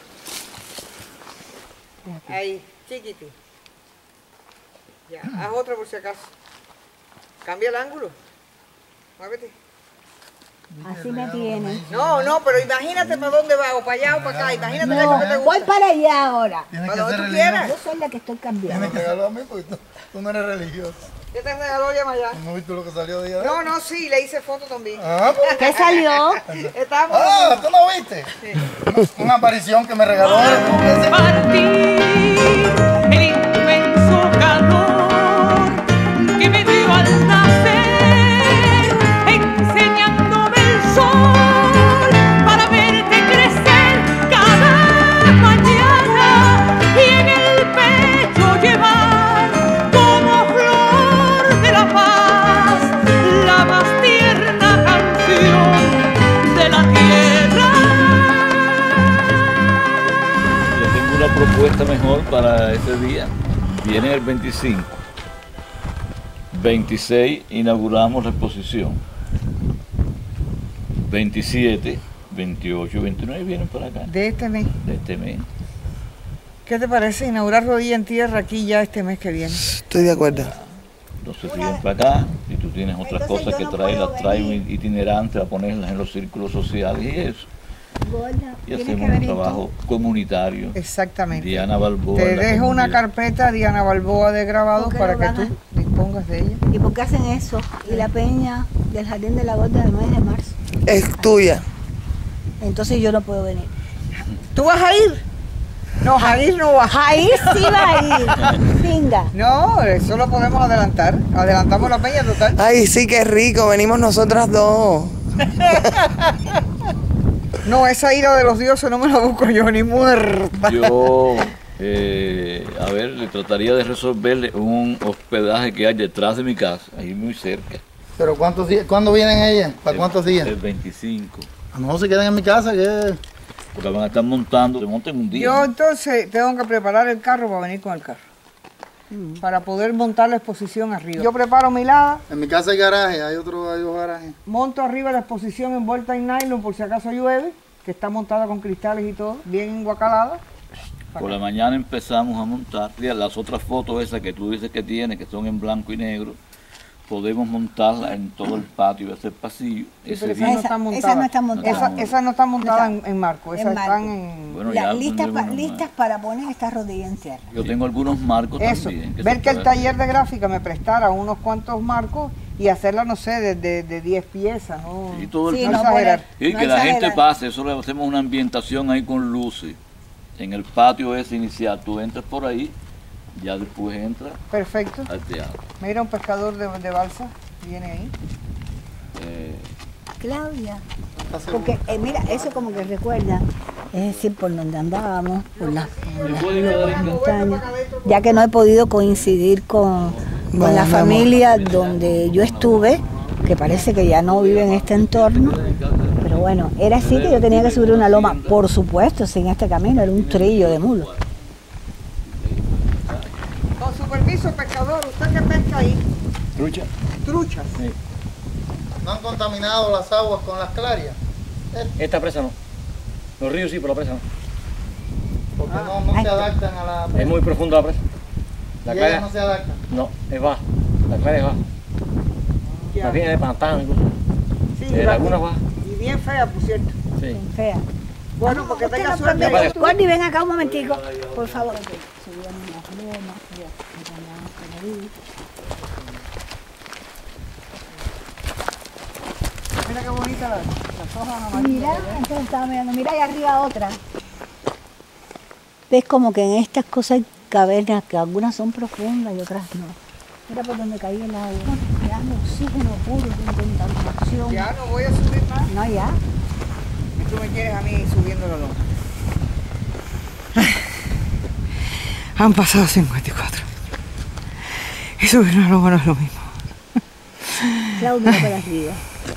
Ahí, chiquiti. Ya, haz otro por si acaso. Cambia el ángulo. Muévete. Así me tiene. No, no, pero imagínate para dónde va, o para allá o para acá. Imagínate No, qué es lo que te gusta. voy para allá ahora. Tienes Para que donde ser tú religioso. quieras. Yo soy la que estoy cambiando. Tienes que regalarlo a mí porque tú, tú no eres religioso. ¿Qué te regaló Yemayá? ¿No viste lo que salió de allá? No, no, sí, le hice foto también. Ah, pues. ¿Qué salió? Estamos. Ah, ¿tú no viste? Una aparición que me regaló. El inmenso calor que me dio al nacer, enseñándome el sol para verte crecer cada mañana y en el pecho llevar como flor de la paz la más tierna canción de la tierra. Yo tengo una propuesta mejor para ese día. Viene el veinticinco. veintiséis inauguramos la exposición. veintisiete, veintiocho, veintinueve vienen para acá. De este mes. De este mes. ¿Qué te parece inaugurar Rodilla en Tierra aquí ya este mes que viene? Estoy de acuerdo. Entonces vienen para acá y tú tienes otras Entonces, cosas yo que no traes, puedo las traes venir. itinerantes a ponerlas en los círculos sociales y eso. Gorda, Y tienes que hacemos un venir tú. trabajo comunitario. Exactamente. Diana Balboa. Te la dejo una comunidad. carpeta Diana Balboa de grabados ¿Por qué para lo que van tú a- dispongas de ella. ¿Y por qué hacen eso? Y la peña del Jardín de la Gorda del mes de marzo. Es tuya. Entonces yo no puedo venir. ¿Tú vas a ir? No, Jair no va. Jair sí va a ir. Venga. No, eso lo podemos adelantar. Adelantamos la peña total. Ay, sí, qué rico. Venimos nosotras dos. No, esa ira de los dioses no me la busco yo ni muerta. Yo, eh, a ver, le trataría de resolverle un hospedaje que hay detrás de mi casa, ahí muy cerca. ¿Pero cuántos días? ¿Cuándo vienen ellas? ¿Para cuántos días? El veinticinco. No se quedan en mi casa, que... Porque van a estar montando, se montan un día. Yo entonces tengo que preparar el carro para venir con el carro. Mm. Para poder montar la exposición arriba. Yo preparo mi lada. En mi casa hay garaje, hay otro, hay dos garajes. Monto arriba la exposición envuelta en nylon por si acaso llueve, que está montada con cristales y todo, bien guacalada. Por la mañana empezamos a montar las otras fotos esas que tú dices que tiene, que son en blanco y negro. Podemos montarla en todo el patio, ese pasillo. Sí, ese esa, no está montada. Esa no está montada. Esa, esa no está montada en, en marco, esas en están marco. en... Bueno, ya, listas, pa, listas para poner esta rodilla en tierra. Yo tengo algunos marcos Eso, también. Que ver que el taller de gráfica me prestara unos cuantos marcos y hacerla, no sé, de, de, de diez piezas, ¿no? Y todo el sí, no exagerar. Y no que exagerar. La gente pase, eso le hacemos una ambientación ahí con luces. En el patio ese inicial, tú entras por ahí, ya después entras Perfecto. al teatro. Mira un pescador de, de balsa. Viene ahí. Eh, Claudia, porque eh, mira, eso como que recuerda, es decir, por donde andábamos, por las, por las, por las montañas, ya que no he podido coincidir con, con bueno, la familia donde yo estuve, que parece que ya no vive en este entorno, pero bueno, era así que yo tenía que subir una loma, por supuesto, sin este camino, era un trillo de mulo. Con su permiso, pescador, ¿usted qué pesca ahí? Trucha. Truchas. Sí. ¿No han contaminado las aguas con las clarias? Esta presa no. Los ríos sí, pero la presa no. Porque ah, no, no se adaptan a la presa. Es muy profunda la presa. La claria no se adapta. No, es baja. La claria es baja. Más bien es de pantano incluso. Sí, de laguna baja. Y bien fea, por cierto. Sí. Bien fea. Bueno, porque tenga no suerte. Gordy, ven acá un momentico, por favor. Subían las lomas, Mira qué bonita la, las hojas amarillas. Mira, entonces estaba mirando, mira ahí arriba otra. Ves como que en estas cosas hay cavernas, que algunas son profundas y otras no. Mira por donde caía el agua. Ya no oxígeno puro, sin contaminación. Ya no voy a subir más. No, ya. Y tú me quieres a mí subiendo la loma. Han pasado cincuenta y cuatro. Y subir una loma no es lo mismo. Claudia para arriba.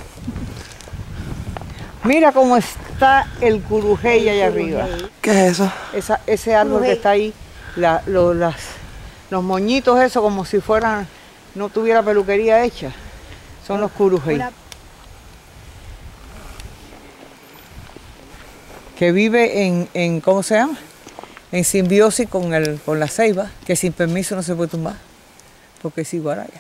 Mira cómo está el curujey allá arriba. ¿Qué es eso? Esa, ese árbol curujey. Que está ahí, la, lo, las, los moñitos eso como si fueran, no tuviera peluquería hecha, son los curujey. Que vive en, en, ¿cómo se llama? En simbiosis con, el, con la ceiba, que sin permiso no se puede tumbar, porque es iguaraya.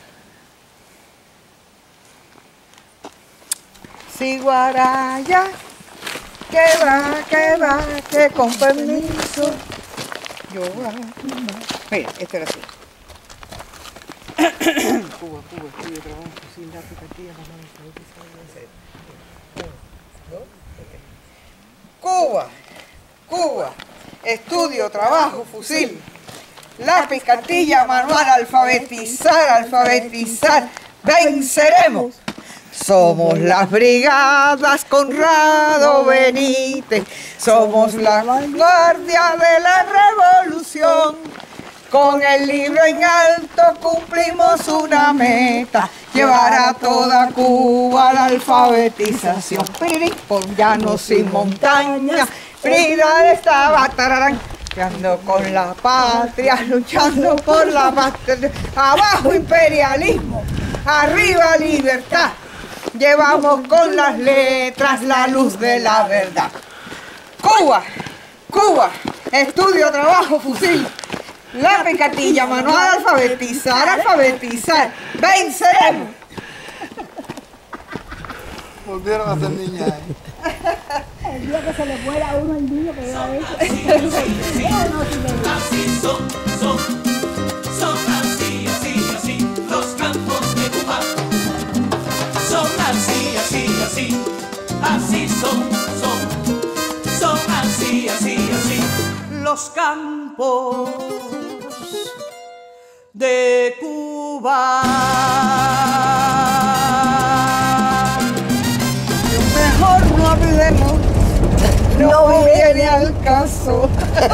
Ciguaraya, que va, que va, que con permiso, yo va. Mira, este era así. Cuba, Cuba, estudio, trabajo, sin dar picatilla, Cuba, Cuba, estudio, trabajo, fusil, lápiz, cartilla, manual, alfabetizar, alfabetizar, venceremos. Somos las brigadas Conrado Benítez, somos la vanguardia de la revolución. Con el libro en alto cumplimos una meta, llevar a toda Cuba la alfabetización. Por llanos y montañas, Frida estaba tararán, luchando con la patria, luchando por la patria. Abajo imperialismo, arriba libertad. Llevamos con las letras la luz de la verdad. Cuba, Cuba, estudio, trabajo, fusil, lápiz, cartilla, manual, alfabetizar, alfabetizar, venceremos. Volvieron a ser niñas. El día que se le muera a uno el niño que va a ver. Así son, son, son así, así, así, los campos de Cuba. Son así, así, así, así son, son, son así, así, así. Los los campos de Cuba. Mejor no hablemos, no, no viene al caso.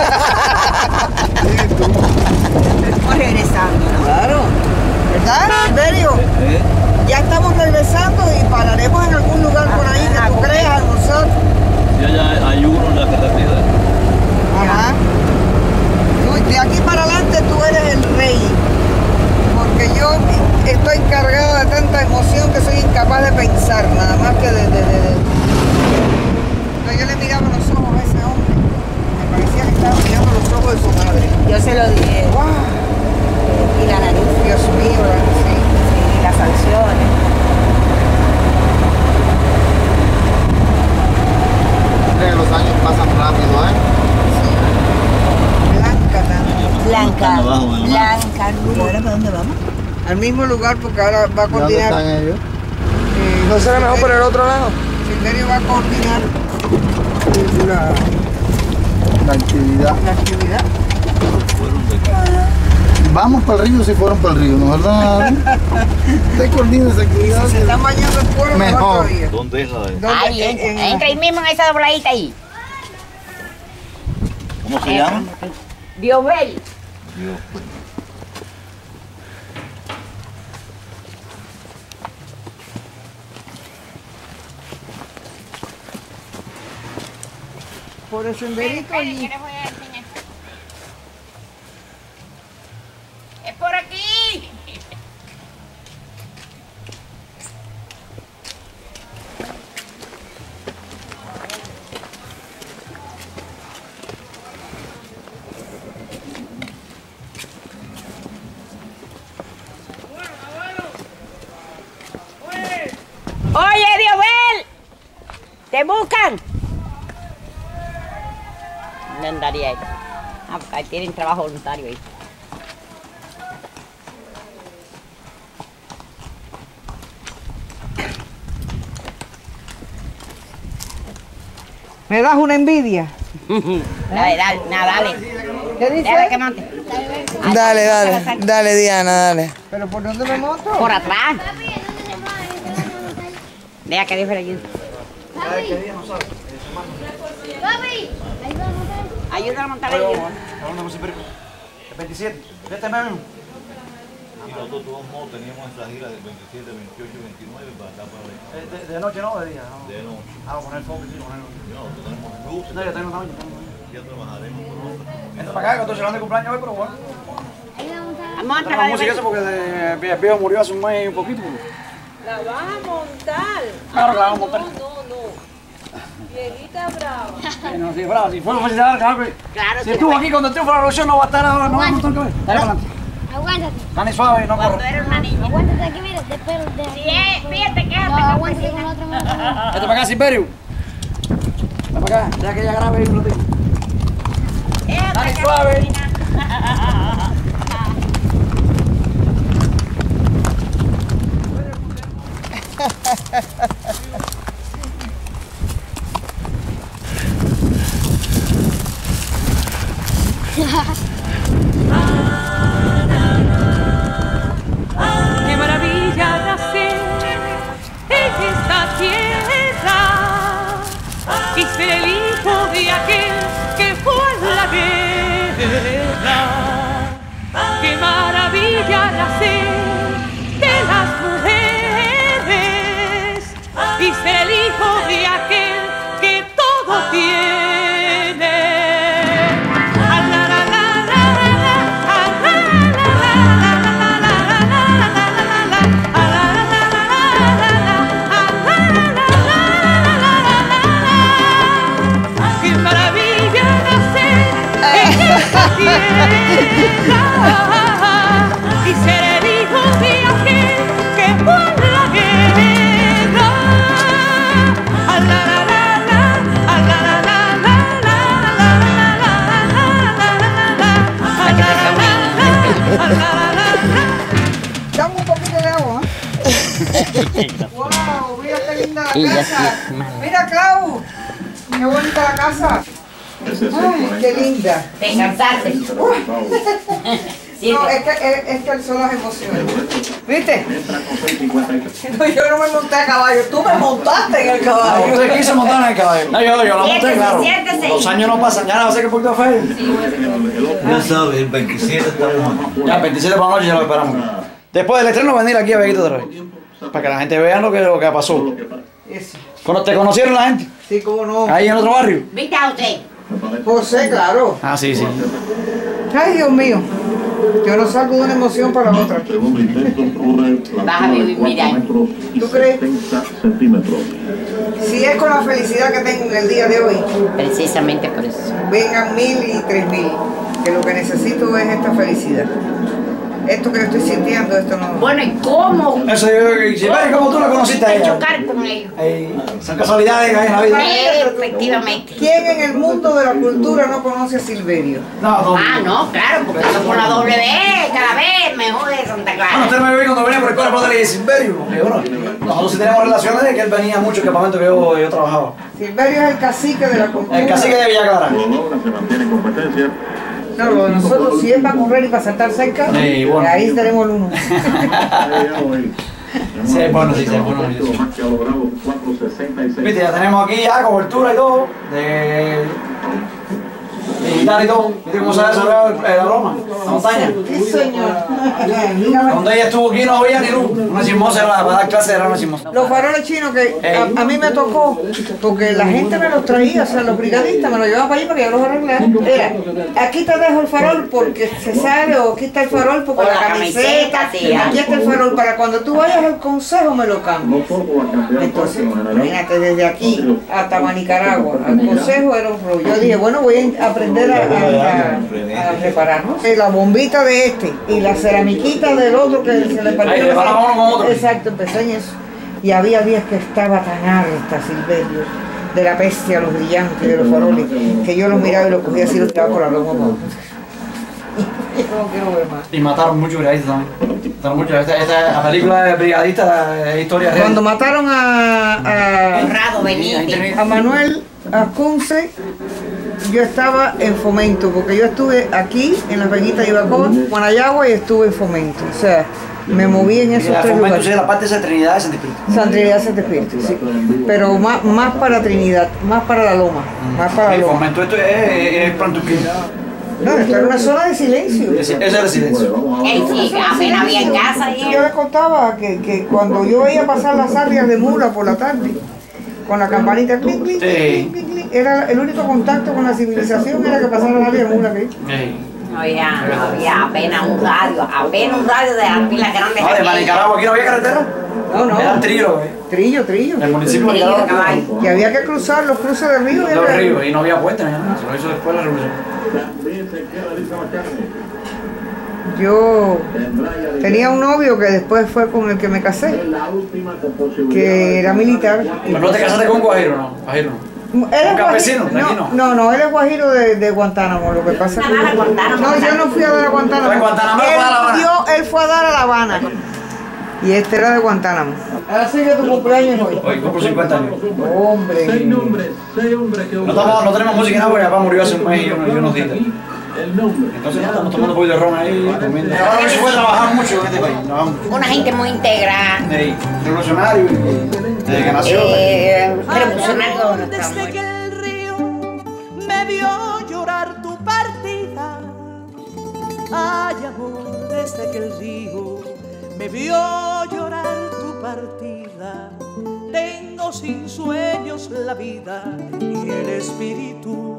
Estamos regresando, ¿no? Claro, ¿verdad, Silverio? ¿Eh? Ya estamos regresando y pararemos en algún lugar por ahí que tú creas, nosotros. Ya, ya hay uno en la carretera. Ajá. No, de aquí para adelante tú eres el rey. Porque yo estoy cargada de tanta emoción que soy incapaz de pensar, nada más que de... de, de, de. Pero yo le miraba los ojos a ese hombre. Me parecía que estaba mirando los ojos de su madre. Yo se lo dije. ¡Wow! Y la nariz. Dios mío, sí. Sí, las sanciones. Los años pasan rápido, ¿eh? Blanca también. Blanca, Abajo, ¿verdad? Blanca, ¿y ahora para dónde vamos? Al mismo lugar porque ahora va a ¿Dónde coordinar. están ellos? eh, ¿No será mejor por el otro lado? Silverio va a coordinar la, La actividad. la actividad. Fueron de acá. Vamos para el río si fueron para el río, ¿no verdad? Usted coordina esa actividad. Si se están bañando el pueblo, mejor Mejor. todavía. ¿Dónde es la de? ¿Dónde? Ahí, En- entra, en- entra ahí mismo en esa dobladita ahí. ¿Cómo se llama? Diosbel. Dios. Por el senderito allí. Es por aquí. Oye, Diosbel, te buscan. ¿Dónde andaría él? Ah, porque ahí tienen trabajo voluntario ahí. ¿Me das una envidia? Dale, dale, nada, dale. ¿Qué dice? Déjame que monte. Dale, dale, dale, Diana, dale. ¿Pero por dónde me monto? Por atrás. Deja que Dios me ayude. Papi, ayúdame. Ayúdame a montar el El veintisiete. Este mismo. Y nosotros todos modos teníamos esta gira del veintisiete, veintiocho y veintinueve para acá para allá. De, de, de noche no, de día. No. De noche. Ah, voy a poner foco, sí, poner. No, tenemos luces. No, yo tengo una noche. Ya trabajaremos con otras. Entra para acá, que estoy celebrando el cumpleaños hoy, pero bueno. Vamos a Tengo la música esa porque de- el viejo murió hace un mes y un poquito. ¿La vas a montar? Claro que la vamos a montar. No, no, no. Viejita brava. Sí, no, si fuera, si fuera felicidad, claro que. Claro, Si sí, estuvo fue. aquí cuando el triunfo de la revolución, no va a estar ahora, no va a montar el cabello. Dale para adelante. Aguántate. Dale suave y no Cuando corre. era una niña. Aguántate aquí, mira, te espero. De... Sí, eh, fíjate, quédate No, con aguántate vecina. con otro mano. Vete para acá, Silverio. Ven para acá, deja que ella grabe ahí un ratito. Quédate Dale con suave. vecina. Qué maravilla nacer en esta tierra y ser el hijo de aquel que fue a la guerra. Qué maravilla nacer de las mujeres y ser el hijo de aquel que todo tiene. Ah, la, la, la, la, la, la, ah, la, la, la, la, la, la, la. Qué maravilla nacer en esta tierra y ser el hijo de aquel que fue a la guerra. Ah, la, la, la, la, ah, la, la, la, la, la, la, la, la, la, la, la. Dame un poquito de agua. ¡Wow! Mira qué linda la Y ya casa. sí, mano. Mira, Clau. Qué bonita la casa. Sí, Ay, qué linda. Te cansaste. No, es que, es, es que él son las emociones. ¿Viste? No, yo no me monté a caballo, tú me montaste en el caballo. No, usted quiso montar en el caballo. No, yo, yo la monté, claro. Siéntese. Los años no pasan, ya no va a ser que un poquito feo. Ya sabes, el veintisiete estamos aquí. Ya, el veintisiete por la noche ya lo esperamos. Después del estreno venir aquí a Veguito otra vez. Para que la gente vea lo que, lo que pasó. Eso. ¿Te conocieron la gente? Sí, cómo no. Ahí en otro barrio. ¿Viste a usted? José, claro. Ah, sí, sí. Ay, Dios mío. Yo no salgo de una emoción para otra. Vas a vivir mil años. ¿Tú crees? Si es con la felicidad que tengo en el día de hoy, Precisamente por eso. vengan mil y tres mil, que lo que necesito es esta felicidad. Esto que estoy sintiendo, esto no... Bueno, ¿y cómo? Eso yo, si ves cómo tú la conociste a ella. Chocar con ellos. Ey, son casualidades que hay en la vida. Efectivamente. ¿Quién en el mundo de la cultura no conoce a Silverio? No, no. Ah, no, claro, porque eso por la doble B, cada vez mejor de Santa Clara. Bueno, usted me vio cuando venía por el escuela por de Silverio. Porque, bueno, nosotros sí tenemos relaciones de que él venía mucho al campamento que yo, yo trabajaba. Silverio es el cacique de la cultura. El cacique de Villa Clara. No, lo de nosotros, si él va a correr y para saltar cerca, Sí, bueno. ahí tenemos el uno. Sí, bueno, sí, sí, bueno. Viste, ya tenemos aquí ya cobertura y todo, de digital y todo. ¿Viste cómo se ha desarrollado el- la broma? La montaña. Sí, señor. Donde ella estuvo aquí no había ni luz. Una chismosa era para dar clase, era una chismosa. Los faroles chinos que a, a mí me tocó, porque la gente me los traía, o sea, los brigadistas me los llevaban para allí para que yo los arreglara. Era, aquí te dejo el farol porque se sale, o aquí está el farol porque O la la camiseta, camiseta, sí, aquí está el farol, para cuando tú vayas al consejo me lo cambias. Entonces, imagínate, desde aquí hasta Nicaragua, al consejo era un rollo. Yo dije, bueno, voy a aprender a, a, a, a reparar, ¿no? La bombita de este y la ceramiquita del otro que se le partió. Ahí le van a uno con otro. Exacto, empecé en eso. Y había días que estaba tan harta, Silverio, de la peste a los brillantes de los faroles, que yo los miraba y los cogía así y los tiraba por la loma. Yo no quiero ver más. Y mataron muchos brigadistas también. Mataron muchos. Esta, esta la película de brigadistas es historia real. Cuando mataron a, a, Conrado Benítez. a Manuel Ascunce, yo estaba en Fomento, porque yo estuve aquí en la Peñita de Ibacoa, Guanayagua, y estuve en Fomento. O sea, me moví en esos la tres fomento, lugares. sí, la parte esa de Trinidad de Santo Espíritu. San Trinidad Santo Espíritu, sí. Pero más, más para Trinidad, más para la Loma, más para la El Loma. fomento esto es, es Plantuquín. No, esto era una zona de silencio. Ese ese era el silencio. Ey, sí, apenas había en casa y Yo le contaba que, que cuando yo veía pasar las ardias de mula por la tarde, con la campanita, clic, clic, clic, clic, clic, era el único contacto con la civilización, era que pasaran las ardias de mula. ¿Qué? no había, no había apenas un radio, apenas un radio de las pilas grandes. No, de Nicaragua aquí no había carretera. No, no. Era trillo, eh. Trillo, trillo. El municipio de Trillo de Nicaragua. caballo. Que había que cruzar los cruces del río. Los ríos, y no había puente ni nada. Se lo hizo después la revolución. Yo tenía un novio que después fue con el que me casé, que era militar. Pero no te casaste con un guajiro, no. Guajiro no. Él es ¿Un campesino? guajiro- De aquí no, no. no, no, él es guajiro de, de Guantánamo, lo que pasa es que... Ah, Guantánamo. No, yo no fui a dar a Guantánamo. Fue Guantánamo, fue a La Él, Habana. dio- él fue a dar a La Habana. Y este era de Guantánamo. Ahora sí que tu cumpleaños hoy. Hoy cumplo cincuenta años. Hombre. No, estamos, no tenemos música nada porque mi papá murió hace un mes y unos, y unos días. Entonces no, estamos tomando un poquito de ron ahí, comiendo. Ahora no se puede trabajar mucho en este país. Trabajamos mucho. Una gente muy integral. Ey, revolucionario, y- desde que nació. Eh, revolucionario. Desde que el río me vio llorar tu partida. Ay, amor, desde que el río me vio llorar tu partida. Tengo sin sueños la vida y el espíritu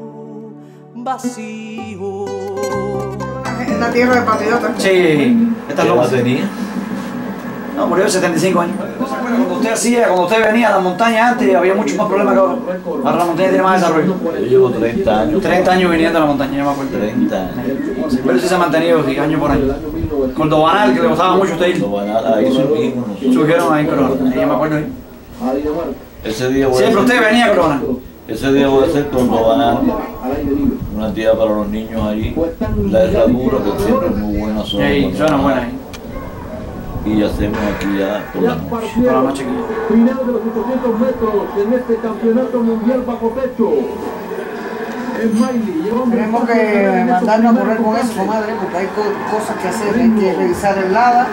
vacío. En la tierra de patriotas. Sí, esta ¿Qué es edad la tenía? No, murió de setenta y cinco años. Cuando usted hacía, cuando usted venía a la montaña antes, había muchos más problemas que ahora. Ahora la montaña tiene más desarrollo. Yo llevo treinta años. treinta años viniendo a la montaña, yo me acuerdo. treinta años. Pero sí se ha mantenido sí, año por año. Con Dobanal, que le gustaba mucho a usted ir. Ahí surgimos nosotros. Surgieron ahí en Corona, ahí yo me acuerdo ahí. Ese día voy a Siempre hacer- usted venía a Corona. Ese día voy a hacer con Dobanal una actividad para los niños allí. La herradura, que siempre es muy buena zona. Sí, suena buena ahí. Y hacemos aquí ya por la noche. Por la noche aquí. Primero de los ochocientos metros en este campeonato mundial bajo techo. Tenemos que mandarnos a correr con eso, comadre, porque hay co- cosas que hacer, hay que revisar el lado.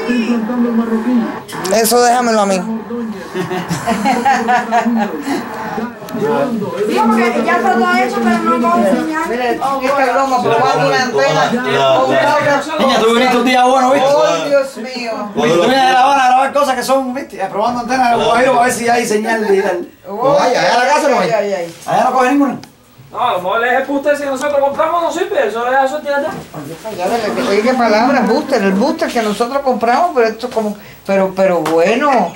Eso déjamelo a mí. Sí, porque ya todo eso, pero no puedo enseñar. Mira, esta broma probando una antena. Niña, tú viniste un día bueno, ¿viste? ¡Oh, Dios mío! Tú vienes de La Habana a grabar cosas que son, ¿viste? Probando antenas de Guajiro para ver si hay señal de tal. Oh, Allá, allá en la casa no hay. ay, ay. Allá no coge ninguna. No, a lo mejor es el booster si nosotros compramos no sirve, eso es la suerte de allá. Oye, qué palabras, booster, el booster que nosotros compramos, pero esto es como, pero, pero bueno.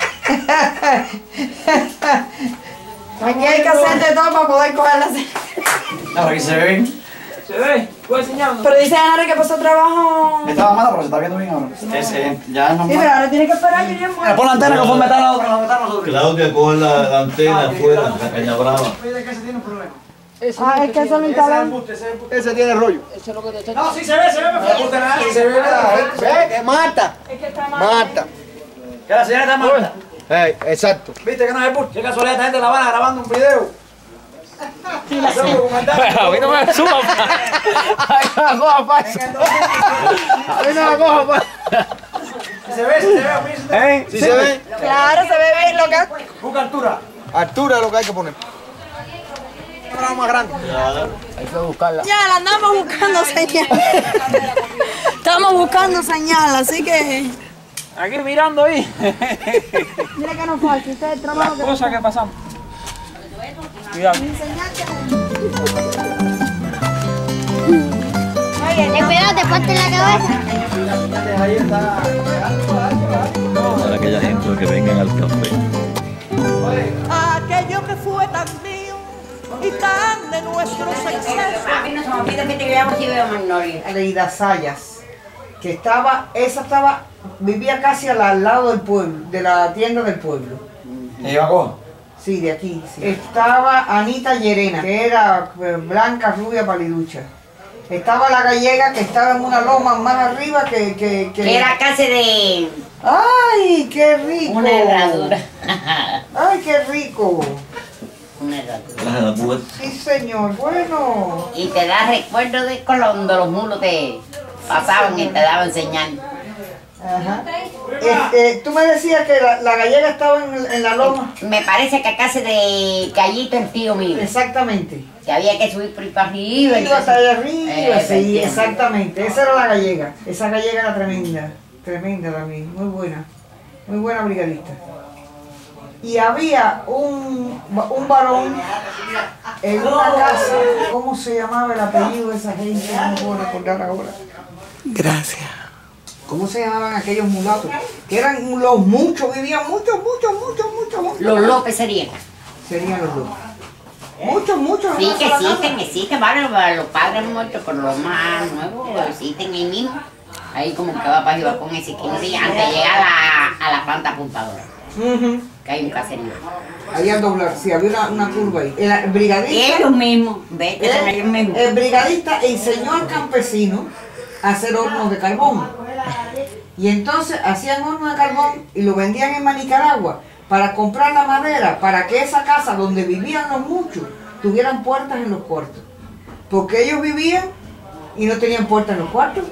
Aquí hay que hacer de todo para poder cogerla así. Claro, aquí se ve bien. ¿Se ve? ¿Puedo enseñarnos? Pero dice Ana que pasó trabajo. Estaba mala, pero se está viendo bien ahora. Es, eh, ya es Sí, normal. pero ahora tiene que esperar, yo Mira, pon la antena conforme está la otra, nos metamos nosotros. Claudia, coge la, la antena afuera, la caña brava. ¿De qué se tiene un problema? Ah, es que eso lo instalan. Ese tiene rollo. No, sí se ve, se ve, pero no gusta nada. Sí se ve, ¿Ve? Que mata. Es que está Mata. que la señora está muerta. Hey, exacto. ¿Viste que no es el bus? ¿Qué casualidad esta gente de La Habana grabando un video? Hacemos un documental. A mí no me suba. Ay, no la coja falso. A mí no la coja falso. Si se ve, si se ve, a mí se ve. ¿Eh? ¿Sí se ve? Claro, se ve bien lo que. Busca altura. Altura es lo que hay que poner. Una más grande. Hay que buscarla. Ya, la andamos buscando señal. Estamos buscando señal, así que. Aquí mirando ahí. Mira que nos falta, este es el trabajo que. Cosa que pasamos. Cuidado. Oye, ten cuidado, te partes la cabeza. Para aquella gente que vengan al café. Aquello que fue tan mío y tan de nuestros excesos. A mí no se me olvida que te quedamos si veo Magnolia. Leida Sayas, que estaba, esa estaba, vivía casi al, al lado del pueblo, de la tienda del pueblo. ¿Y iba a coger? Sí, de aquí. Sí. Estaba Anita Llerena, que era eh, blanca, rubia, paliducha. Estaba la gallega, que estaba en una loma más arriba que... que, que... Era casi de... ¡Ay, qué rico! Una herradura. ¡Ay, qué rico! Una herradura. Sí, señor, bueno. Y te da recuerdo de cuando los mulos te pasaban y te daban señal. Ajá. Este, tú me decías que la, la gallega estaba en, en la loma. Me parece que casi de Callito el tío mío. Exactamente. Que había que subir por ahí para arriba. Iba hasta allá arriba, Eh, sí, exactamente. Esa era la gallega. Esa gallega era tremenda. Tremenda también, muy buena. Muy buena brigadista. Y había un, un varón en una casa. ¿Cómo se llamaba el apellido de esa gente? No me puedo recordar ahora. Gracias. ¿Cómo se llamaban aquellos mulatos? Que eran los muchos, vivían muchos, muchos, muchos, muchos, muchos. Los López serían. Serían los López. Muchos, muchos. Sí, en que una sola existen, casa. existen varios, los padres muertos, pero los más nuevos existen ahí mismo. Ahí como que va para arriba con ese quince antes de llegar a la, a la planta apuntadora. Uh-huh. Que hay un caserío. Ahí al doblar, sí, había una, una curva ahí. El, el brigadista. Ellos mismos, ve que son ellos El, mismos. el brigadista enseñó al campesino a hacer hornos de carbón. Y entonces hacían hornos de carbón y lo vendían en Nicaragua para comprar la madera, para que esa casa donde vivían los muchos tuvieran puertas en los cuartos. Porque ellos vivían y no tenían puertas en los cuartos.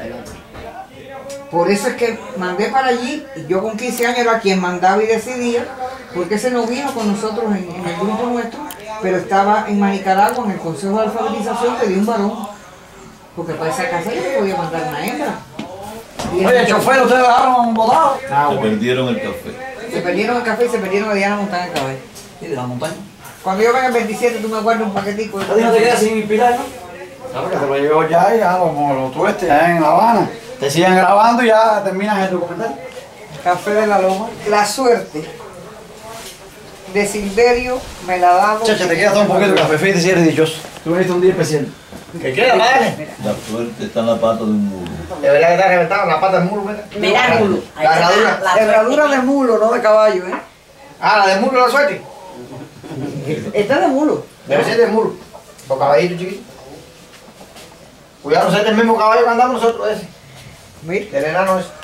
Por eso es que mandé para allí, y yo con quince años era quien mandaba y decidía, porque ese no vino con nosotros en, en el grupo nuestro, pero estaba en Nicaragua, en el Consejo de Alfabetización, pedí un varón, porque para esa casa yo no podía mandar una hembra. Y Oye, el chofer, ustedes dejaron botado. Ah, Se bueno. perdieron el café. Se perdieron el café y se perdieron a Diana Montana el caballo. Sí, de la montaña. Cuando yo venga el veintisiete, tú me guardas un paquetico. ¿A ti no te quedas sin inspirar, no? Claro que te lo llevo ya y ya lo, lo tueste ya en La Habana. Te siguen grabando y ya terminas el documental. Café de la Loma. La suerte de Silverio me la ha dado. Chacha, te queda todo un poquito de café, fíjate si eres dichoso. Tú viniste un día especial. ¿Qué queda, dale? La suerte está en la pata de un muro. De verdad que está reventado la pata del mulo, mira. Mira, La- mulo. La herradura. La herradura de mulo, no de caballo, ¿eh? Ah, la del mulo la suerte. Esta es de mulo. Debe ser del mulo. Por caballito chiquito. Cuidado, no sea el mismo caballo que andamos nosotros ese. Mira. Del enano ese.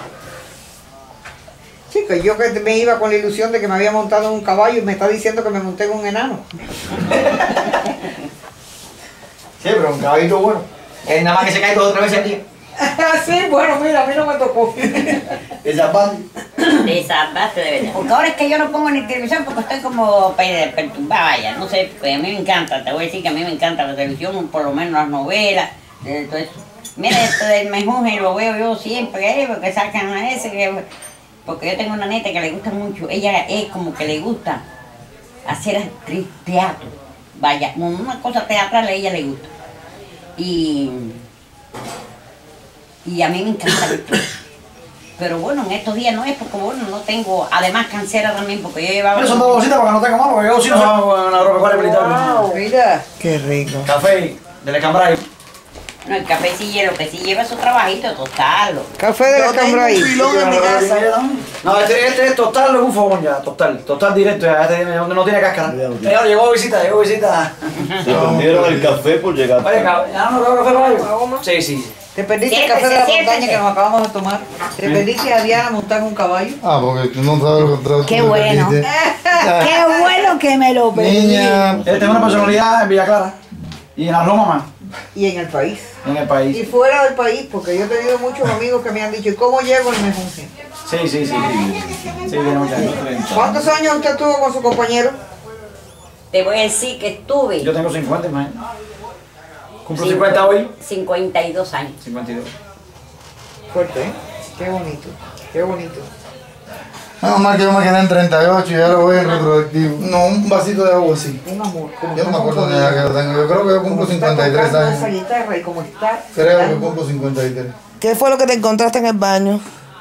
Chico, yo que me iba con la ilusión de que me había montado en un caballo y me está diciendo que me monté en un enano. Sí, pero un caballito bueno. Es nada más que se cae dos o tres veces al día. Sí, bueno, mira, a mí no me tocó. Te salvaste. Te salvaste de verdad. Porque ahora es que yo no pongo ni televisión porque estoy como pe- perturbada, vaya. No sé, pues a mí me encanta, te voy a decir que a mí me encanta la televisión, por lo menos las novelas, eh, todo eso. Mira, esto del mejunje lo veo yo siempre, eh, porque sacan a ese, que, porque yo tengo una neta que le gusta mucho, ella es como que le gusta hacer actriz, teatro, vaya, una cosa teatral a ella le gusta. Y, y a mí me encanta ver todo. Pero bueno, en estos días no es porque bueno, no tengo, además cansera también porque yo llevaba... Pero son dos bolsitas porque no tengo más, porque yo sí no hago una agropecuaria militar. Wow, mira. Qué rico. Café del Escambray. No, el café sí lleva, lo que sí lleva su trabajito, tostarlo. Café de la Cambrai. No, este, este es total de un fogón ya, total, total directo ya, este no, no tiene cáscara. Señor, llegó visita, llegó visita. Se perdieron el café por llegar. Oye, ¿ya no veo café para ellos? Sí, sí. Te perdiste el Siéntese, café de la siéntese. montaña que nos acabamos de tomar. Te perdiste a Diana montar en un caballo. Ah, porque tú no sabes lo contrario. Qué bueno. Qué bueno que me lo pedí. Niña. Él tiene una personalidad en Villa Clara y en la Roma más, Y en el país. en el Y país. fuera del país, porque yo he tenido muchos amigos que me han dicho, ¿y cómo llevo el mejunje? Sí, sí, sí. Sí, tiene mucha gente. ¿Cuántos años usted tuvo con su compañero? Te voy a decir que estuve Yo tengo cincuenta, imagínate. Cumplo cincuenta hoy. cincuenta y dos años. cincuenta y dos. Fuerte, ¿eh? Qué bonito, qué bonito. Menos mal que yo me quedé en treinta y ocho y ya lo voy en retroactivo. No, un vasito de agua así. Un amor. Como Yo no me acuerdo ni la que lo tengo. Yo creo que yo cumplo cincuenta y tres esa años. guitarra y como está. Creo que cumplo cincuenta y tres. ¿Qué fue lo que te encontraste en el baño?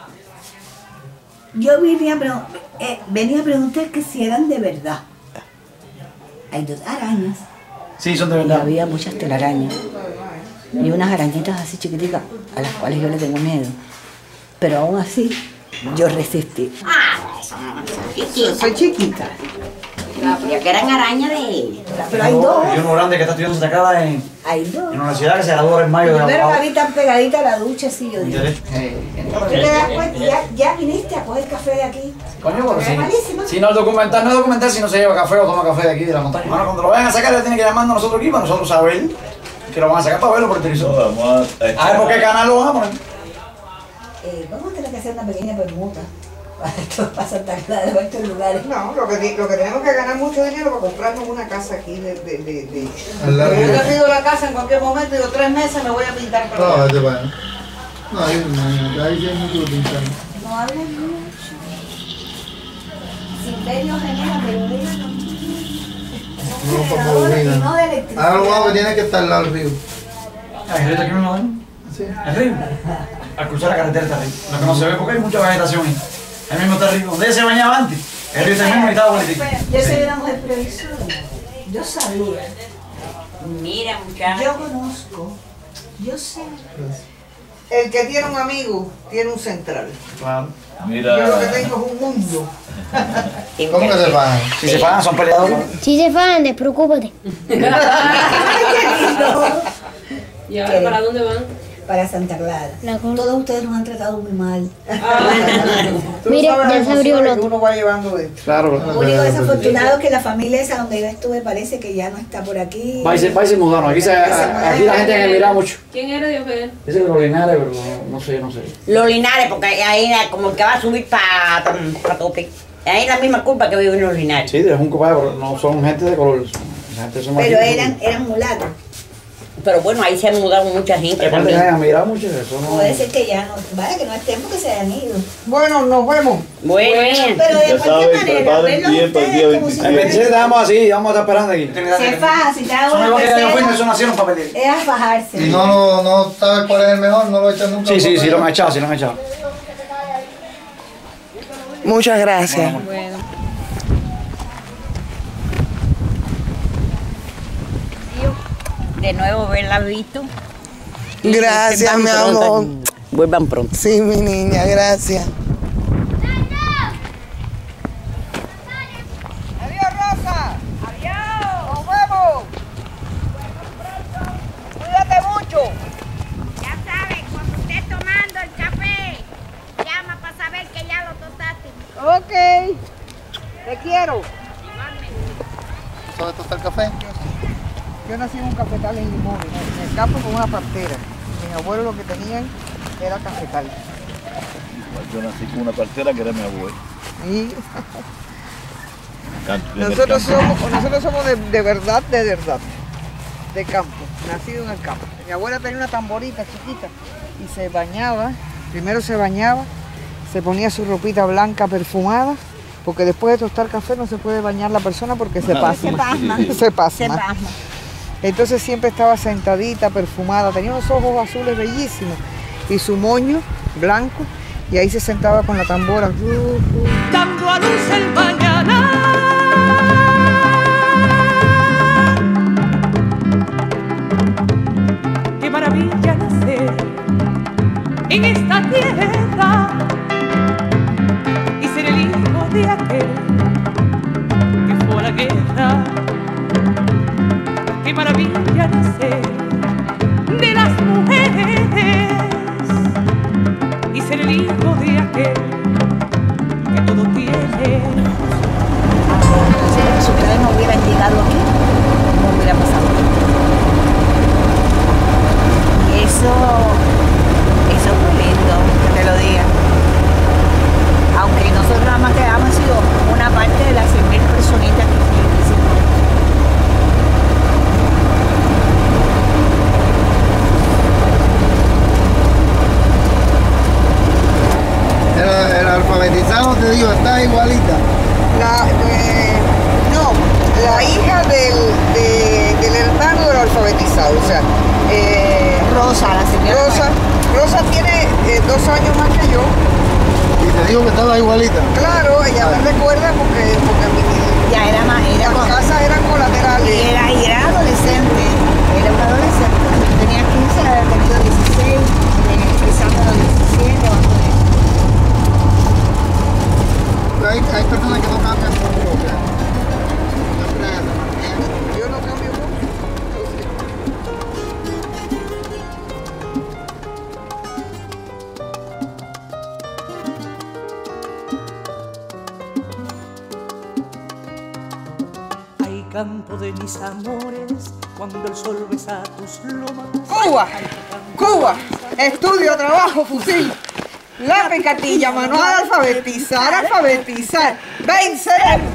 Yo venía a, pregun- eh, venía a preguntar que si eran de verdad. Hay dos arañas. Sí, son de Y verdad. había muchas telarañas. Y unas arañitas así chiquiticas, a las cuales yo le tengo miedo. Pero aún así, yo resistí. Ah, eso Soy chiquita. ya que eran arañas de... Pero hay dos. Y uno grande que está estudiando Santa Clara en, Hay dos. en la universidad que se graduó en mayo de Pero abogado. ahí tan pegadita a la ducha, sí, yo digo. Derecho. ¿Tú te das cuenta? Ya, ya viniste a coger café de aquí. Coño, porque Es si, malísimo. si no es documental, no es documental si no se lleva café o toma café de aquí de la montaña. Bueno, cuando lo vayan a sacar, le tienen que llamarnos a nosotros aquí para nosotros saber que lo van a sacar para verlo por el televisor. Vamos a, A ver por qué canal lo van a poner. Eh, vamos a tener que hacer una pequeña permuta para, esto, para Santa Clara, de estos lugares. No, lo que, ti- lo que tenemos que ganar mucho dinero para comprarnos una casa aquí de... de, de, de. Al lado. Yo te pido la casa en cualquier momento, digo, tres meses me voy a pintar para No, allá. vete para allá. No, ahí, imagínate, ahí sí hay mucho que pintar. No hablen mucho. Silverio genera, pero diga no. No, para bobina. No de electricidad. Ahora lo bueno que tiene que estar al lado del río. ¿El río está aquí mismo, no? Sí. ¿El río? Al cruzar la carretera está el río. Lo que no se ve porque hay mucha vegetación ahí. El mismo está el río. Donde ella se bañaba antes. El río está mismo y estaba bonito. Yo soy una mujer previsora. Yo sabía. Mira, muchachos. Yo conozco. Yo sé. El que tiene un amigo tiene un central. Claro. Mira. Yo lo que tengo es un mundo. ¿Cómo que se pagan? Si se pagan, son peleadores. Si se fajan, despreocúpate. ¿Y ahora para dónde van? Para Santa Clara. La cosa. Todos ustedes nos han tratado muy mal. Tú Mire, sabes ya las se abrió el emociones otro. que uno va llevando dentro. Claro. Lo único desafortunado es que la familia esa donde yo estuve parece que ya no está por aquí. Va y se, va y se mudaron. Aquí, se, aquí la gente me mira mucho. ¿Quién era Dios ver? Dice que los Linares, pero no, no sé, no sé. Los Linares, porque ahí era como el que va a subir para pa Tope. Ahí es la misma culpa que viven los Linares. Sí, de Junco para pero no son gente de color. Son gente son Pero aquí. eran, eran mulatos. Pero bueno, ahí se han mudado mucha gente Aparte que también. han mirado mucho eso. No. Puede ser que ya no. Vaya que no es tiempo que se hayan ido. Bueno, nos vemos. Bueno, Pero de Ya cualquier saben, manera, preparen verlos bien para el ustedes día como si El veintisiete estamos así, vamos a estar esperando aquí. se faja, si te hago Son una igual que yo fui, tercera, eso nacieron para pedir. es a fajarse. Si no, lo- no sabes cuál es el mejor, no lo echas nunca. Sí, sí, por sí, lo han allá. echado, sí, lo han echado. Muchas gracias. de nuevo verla visto. Gracias, mi Vuelvan pronto. amor. Vuelvan pronto. Sí, mi niña, gracias. Adiós, Rosa. Adiós. Nos vemos. Cuídate mucho. Ya sabes, cuando estés tomando el café, llama para saber que ya lo tostaste. Ok. Te quiero. ¿Sabes tostar café? Yo no nací en un cafetal en Limones, en el campo con una partera. Mis abuelos lo que tenían era cafetal. Yo nací con una partera que era mi abuelo. Y nosotros somos, nosotros somos de, de verdad, de verdad, de campo, nacido en el campo. Mi abuela tenía una tamborita chiquita y se bañaba, primero se bañaba, se ponía su ropita blanca perfumada, porque después de tostar café no se puede bañar la persona porque se pasma. Se pasma. Se pasma. Se pasma. Entonces siempre estaba sentadita, perfumada, tenía unos ojos azules bellísimos y su moño blanco, y ahí se sentaba con la tambora. Dando a luz el mañana. Qué maravilla nacer en esta tierra y ser el hijo de aquel que fue a la guerra. Qué maravilla nacer de las mujeres y ser el hijo de aquel que todo tiene. Si ustedes no hubieran llegado aquí, no hubiera pasado. Y eso, eso es muy lindo, que te lo diga. Aunque nosotros nada más que hemos sido una parte de las cien mil personitas que El, el alfabetizado, te digo, está igualita. La, eh, no, la hija del, de, del hermano del alfabetizado, o sea, eh, Rosa, la señora. Rosa, Rosa tiene eh, dos años más que yo. Y te digo que estaba igualita. Claro, ella me recuerda porque, porque mi, ya era más, era las con, casas eran colaterales. Y era, y era adolescente, era una adolescente. Tenía quince, había tenido dieciséis, empezando a los diecisiete o algo de eso. Hay, hay personas que no cambian mucho. Yo no cambio mucho. Hay campo de mis amores cuando el sol besa tus lomas. Cuba, Cuba, estudio, trabajo, fusil. La picatilla, manual, alfabetizar, alfabetizar, vencer.